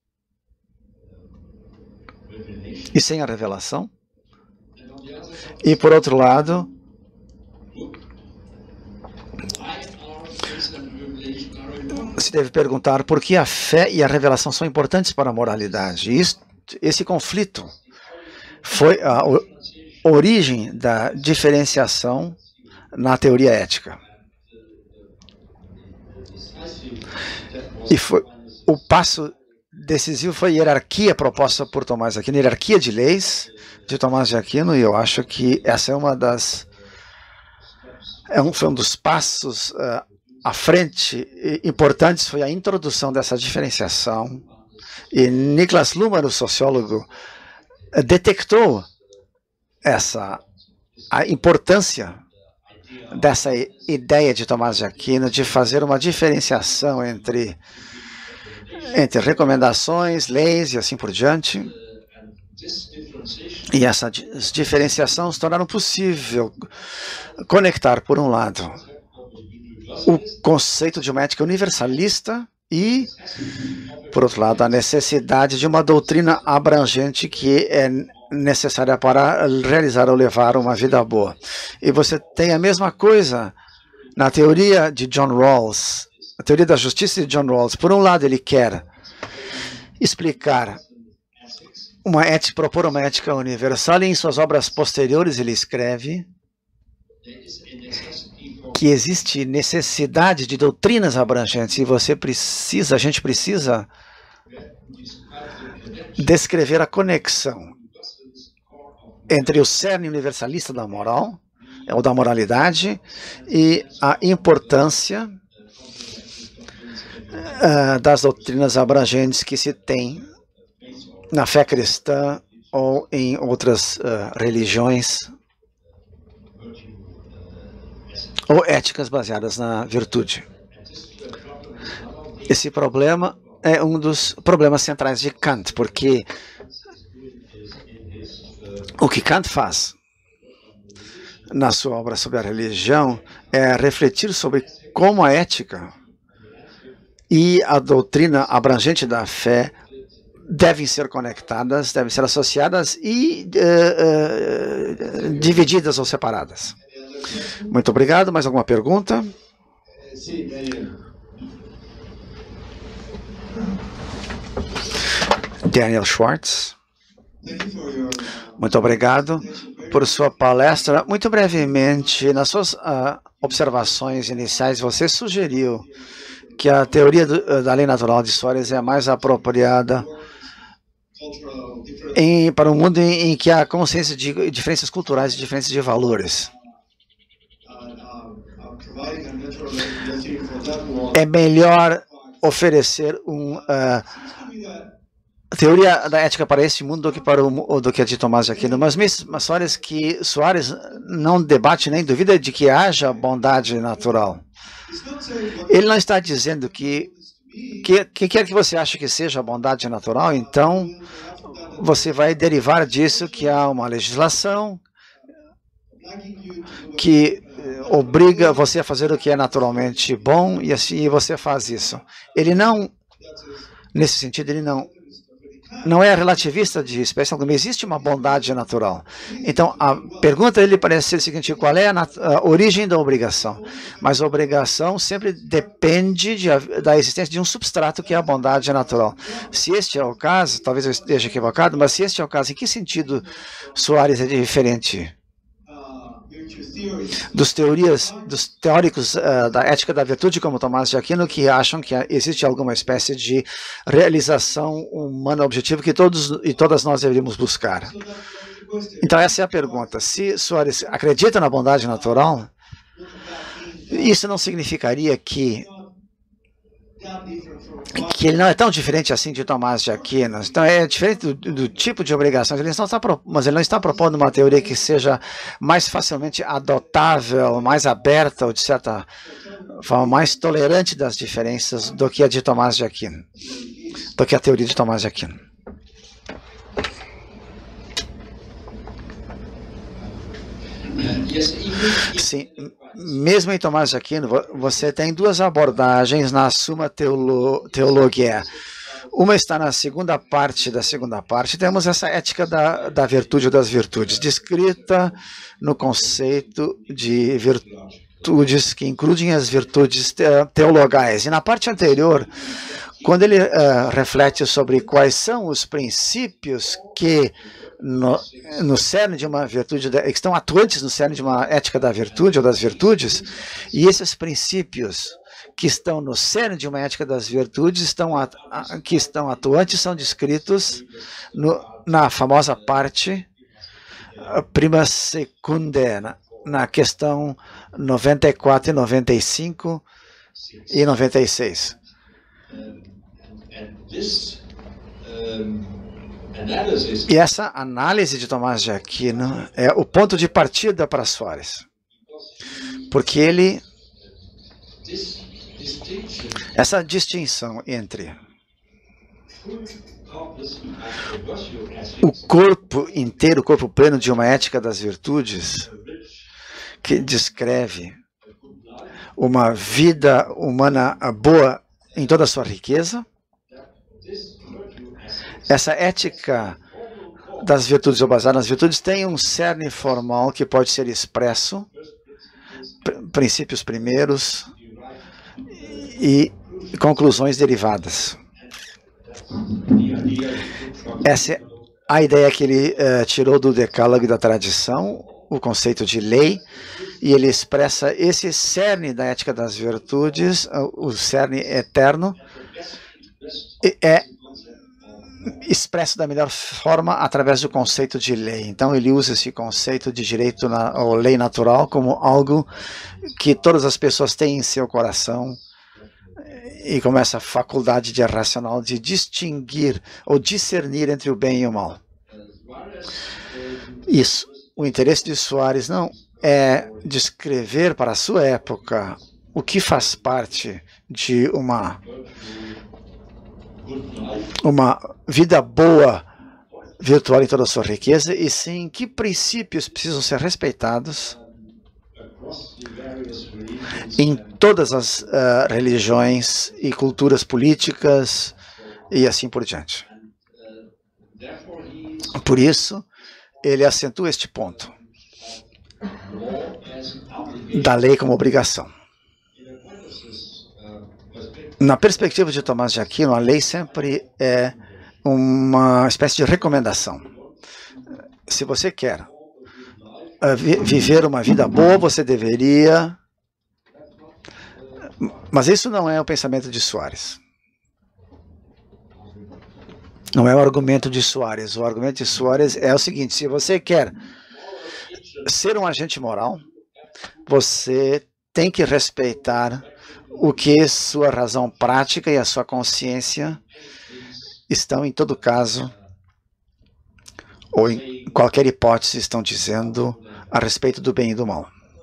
e sem a revelação? E, por outro lado, se deve perguntar por que a fé e a revelação são importantes para a moralidade. Esse conflito foi a origem da diferenciação na teoria ética. E o passo decisivo foi a hierarquia proposta por Tomás de Aquino, a hierarquia de leis de Tomás de Aquino, e eu acho que essa foi um dos passos à frente importantes, foi a introdução dessa diferenciação E Niklas Luhmann, o sociólogo, detectou a importância dessa ideia de Tomás de Aquino de fazer uma diferenciação entre recomendações, leis e assim por diante. E essa diferenciação se tornaram possível conectar, por um lado, o conceito de uma ética universalista e, por outro lado, a necessidade de uma doutrina abrangente que é necessária para realizar ou levar uma vida boa. E você tem a mesma coisa na teoria de John Rawls, a teoria da justiça de John Rawls. Por um lado, ele quer explicar propor uma ética universal, e em suas obras posteriores ele escreve que existe necessidade de doutrinas abrangentes e a gente precisa descrever a conexão entre o cerne universalista da moral, ou da moralidade, e a importância das doutrinas abrangentes que se tem na fé cristã ou em outras religiões ou éticas baseadas na virtude. Esse problema é um dos problemas centrais de Kant, porque o que Kant faz na sua obra sobre a religião é refletir sobre como a ética e a doutrina abrangente da fé devem ser conectadas, devem ser associadas e divididas ou separadas. Muito obrigado. Mais alguma pergunta? Daniel Schwartz. Muito obrigado por sua palestra. Muito brevemente, nas suas observações iniciais, você sugeriu que a teoria da lei natural de Soares é a mais apropriada para um mundo em que há consciência de diferenças culturais e diferenças de valores. É melhor oferecer teoria da ética para esse mundo do que a de Tomás de Aquino. Mas mesmo Soares não debate nem duvida de que haja bondade natural. Ele não está dizendo que quer que você ache que seja a bondade natural, então você vai derivar disso que há uma legislação que obriga você a fazer o que é naturalmente bom, e assim você faz isso. Ele não, nesse sentido, ele não é relativista de espécie alguma. Existe uma bondade natural. Então, a pergunta dele parece ser o seguinte: qual é a origem da obrigação? Mas a obrigação sempre depende da existência de um substrato que é a bondade natural. Se este é o caso, talvez eu esteja equivocado, mas se este é o caso, em que sentido Soares é diferente dos teóricos da ética da virtude, como Tomás de Aquino, que acham que existe alguma espécie de realização humana objetivo que todos e todas nós deveríamos buscar? Então, essa é a pergunta. Se Soares acredita na bondade natural, isso não significaria que ele não é tão diferente assim de Tomás de Aquino. Então é diferente do tipo de obrigações. Mas ele não está propondo uma teoria que seja mais facilmente adotável, mais aberta, ou de certa forma mais tolerante das diferenças do que a de Tomás de Aquino, do que a teoria de Tomás de Aquino. Sim, mesmo em Tomás de Aquino, você tem duas abordagens na Summa Theologiae. Uma está na segunda parte da segunda parte. Temos essa ética da virtude ou das virtudes, descrita no conceito de virtudes que incluem as virtudes teologais. E na parte anterior, quando ele reflete sobre quais são os princípios que no cerne de uma virtude, que estão atuantes no cerne de uma ética da virtude ou das virtudes, e esses princípios que estão no cerne de uma ética das virtudes, que estão atuantes, são descritos na famosa parte prima secunda, na questão 94 e 95 e 96. E essa análise de Tomás de Aquino é o ponto de partida para Soares, porque ele, essa distinção entre o corpo inteiro, o corpo pleno de uma ética das virtudes, que descreve uma vida humana boa em toda a sua riqueza. Essa ética das virtudes ou baseada nas virtudes tem um cerne formal que pode ser expresso, princípios primeiros e conclusões derivadas. Essa é a ideia que ele tirou do decálogo e da tradição, o conceito de lei, e ele expressa esse cerne da ética das virtudes, o cerne eterno, é expresso da melhor forma através do conceito de lei. Então ele usa esse conceito de direito ou lei natural como algo que todas as pessoas têm em seu coração, e como essa faculdade de racional de distinguir ou discernir entre o bem e o mal. Isso. O interesse de Soares não é descrever para a sua época o que faz parte de uma vida boa virtual em toda a sua riqueza, e sim que princípios precisam ser respeitados em todas as religiões e culturas políticas e assim por diante. Por isso, ele acentua este ponto da lei como obrigação. Na perspectiva de Tomás de Aquino, a lei sempre é uma espécie de recomendação. Se você quer viver uma vida boa, você deveria... Mas isso não é o pensamento de Soares. Não é o argumento de Soares. O argumento de Soares é o seguinte: se você quer ser um agente moral, você tem que respeitar o que sua razão prática e a sua consciência estão, em todo caso, ou em qualquer hipótese, estão dizendo a respeito do bem e do mal.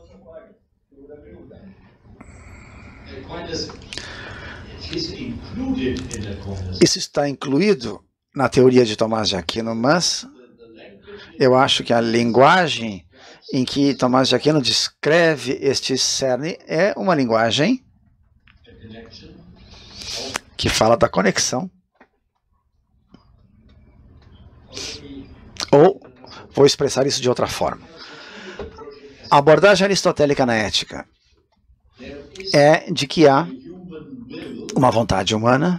Isso está incluído na teoria de Tomás de Aquino, mas eu acho que a linguagem em que Tomás de Aquino descreve este cerne é uma linguagem que fala da conexão. Ou, vou expressar isso de outra forma. A abordagem aristotélica na ética é de que há uma vontade humana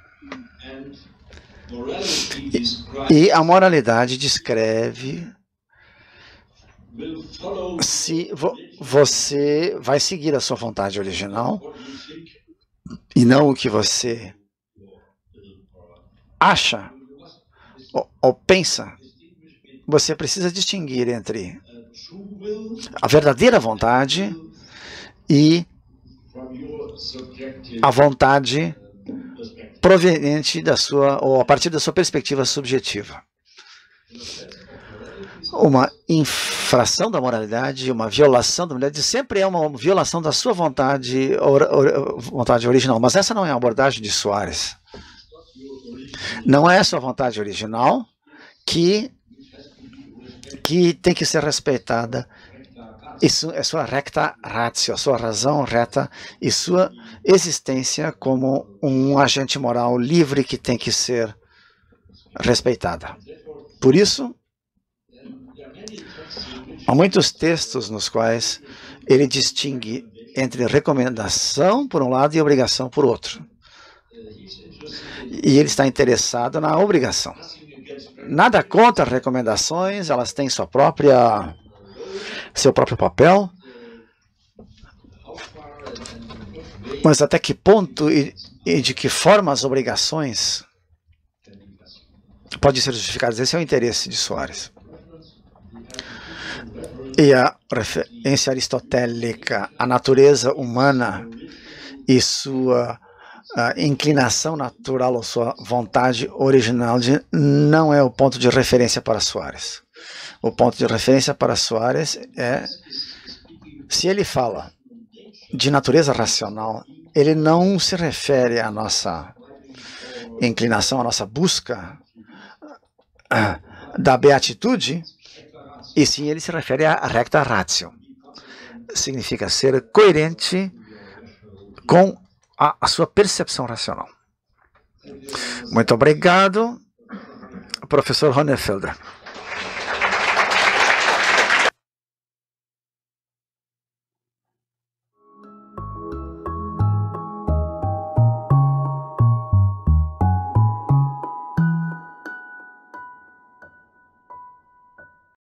e a moralidade descreve se você vai seguir a sua vontade original e não o que você acha ou pensa. Você precisa distinguir entre a verdadeira vontade e a vontade proveniente da sua, ou a partir da sua perspectiva subjetiva. Uma infração da moralidade, uma violação da moralidade, sempre é uma violação da sua vontade original. Mas essa não é a abordagem de Soares. Não é a sua vontade original que tem que ser respeitada. Isso é sua recta ratio, a sua razão reta e sua existência como um agente moral livre que tem que ser respeitada. Por isso, há muitos textos nos quais ele distingue entre recomendação por um lado e obrigação por outro. E ele está interessado na obrigação. Nada contra recomendações, elas têm seu próprio papel. Mas até que ponto e de que forma as obrigações podem ser justificadas? Esse é o interesse de Soares. E a referência aristotélica à natureza humana e sua a inclinação natural ou sua vontade original não é o ponto de referência para Soares. O ponto de referência para Soares é, se ele fala de natureza racional, ele não se refere à nossa inclinação, à nossa busca da beatitude, e sim ele se refere à recta ratio. Significa ser coerente com a sua percepção racional. Muito obrigado, professor Hohenfelder.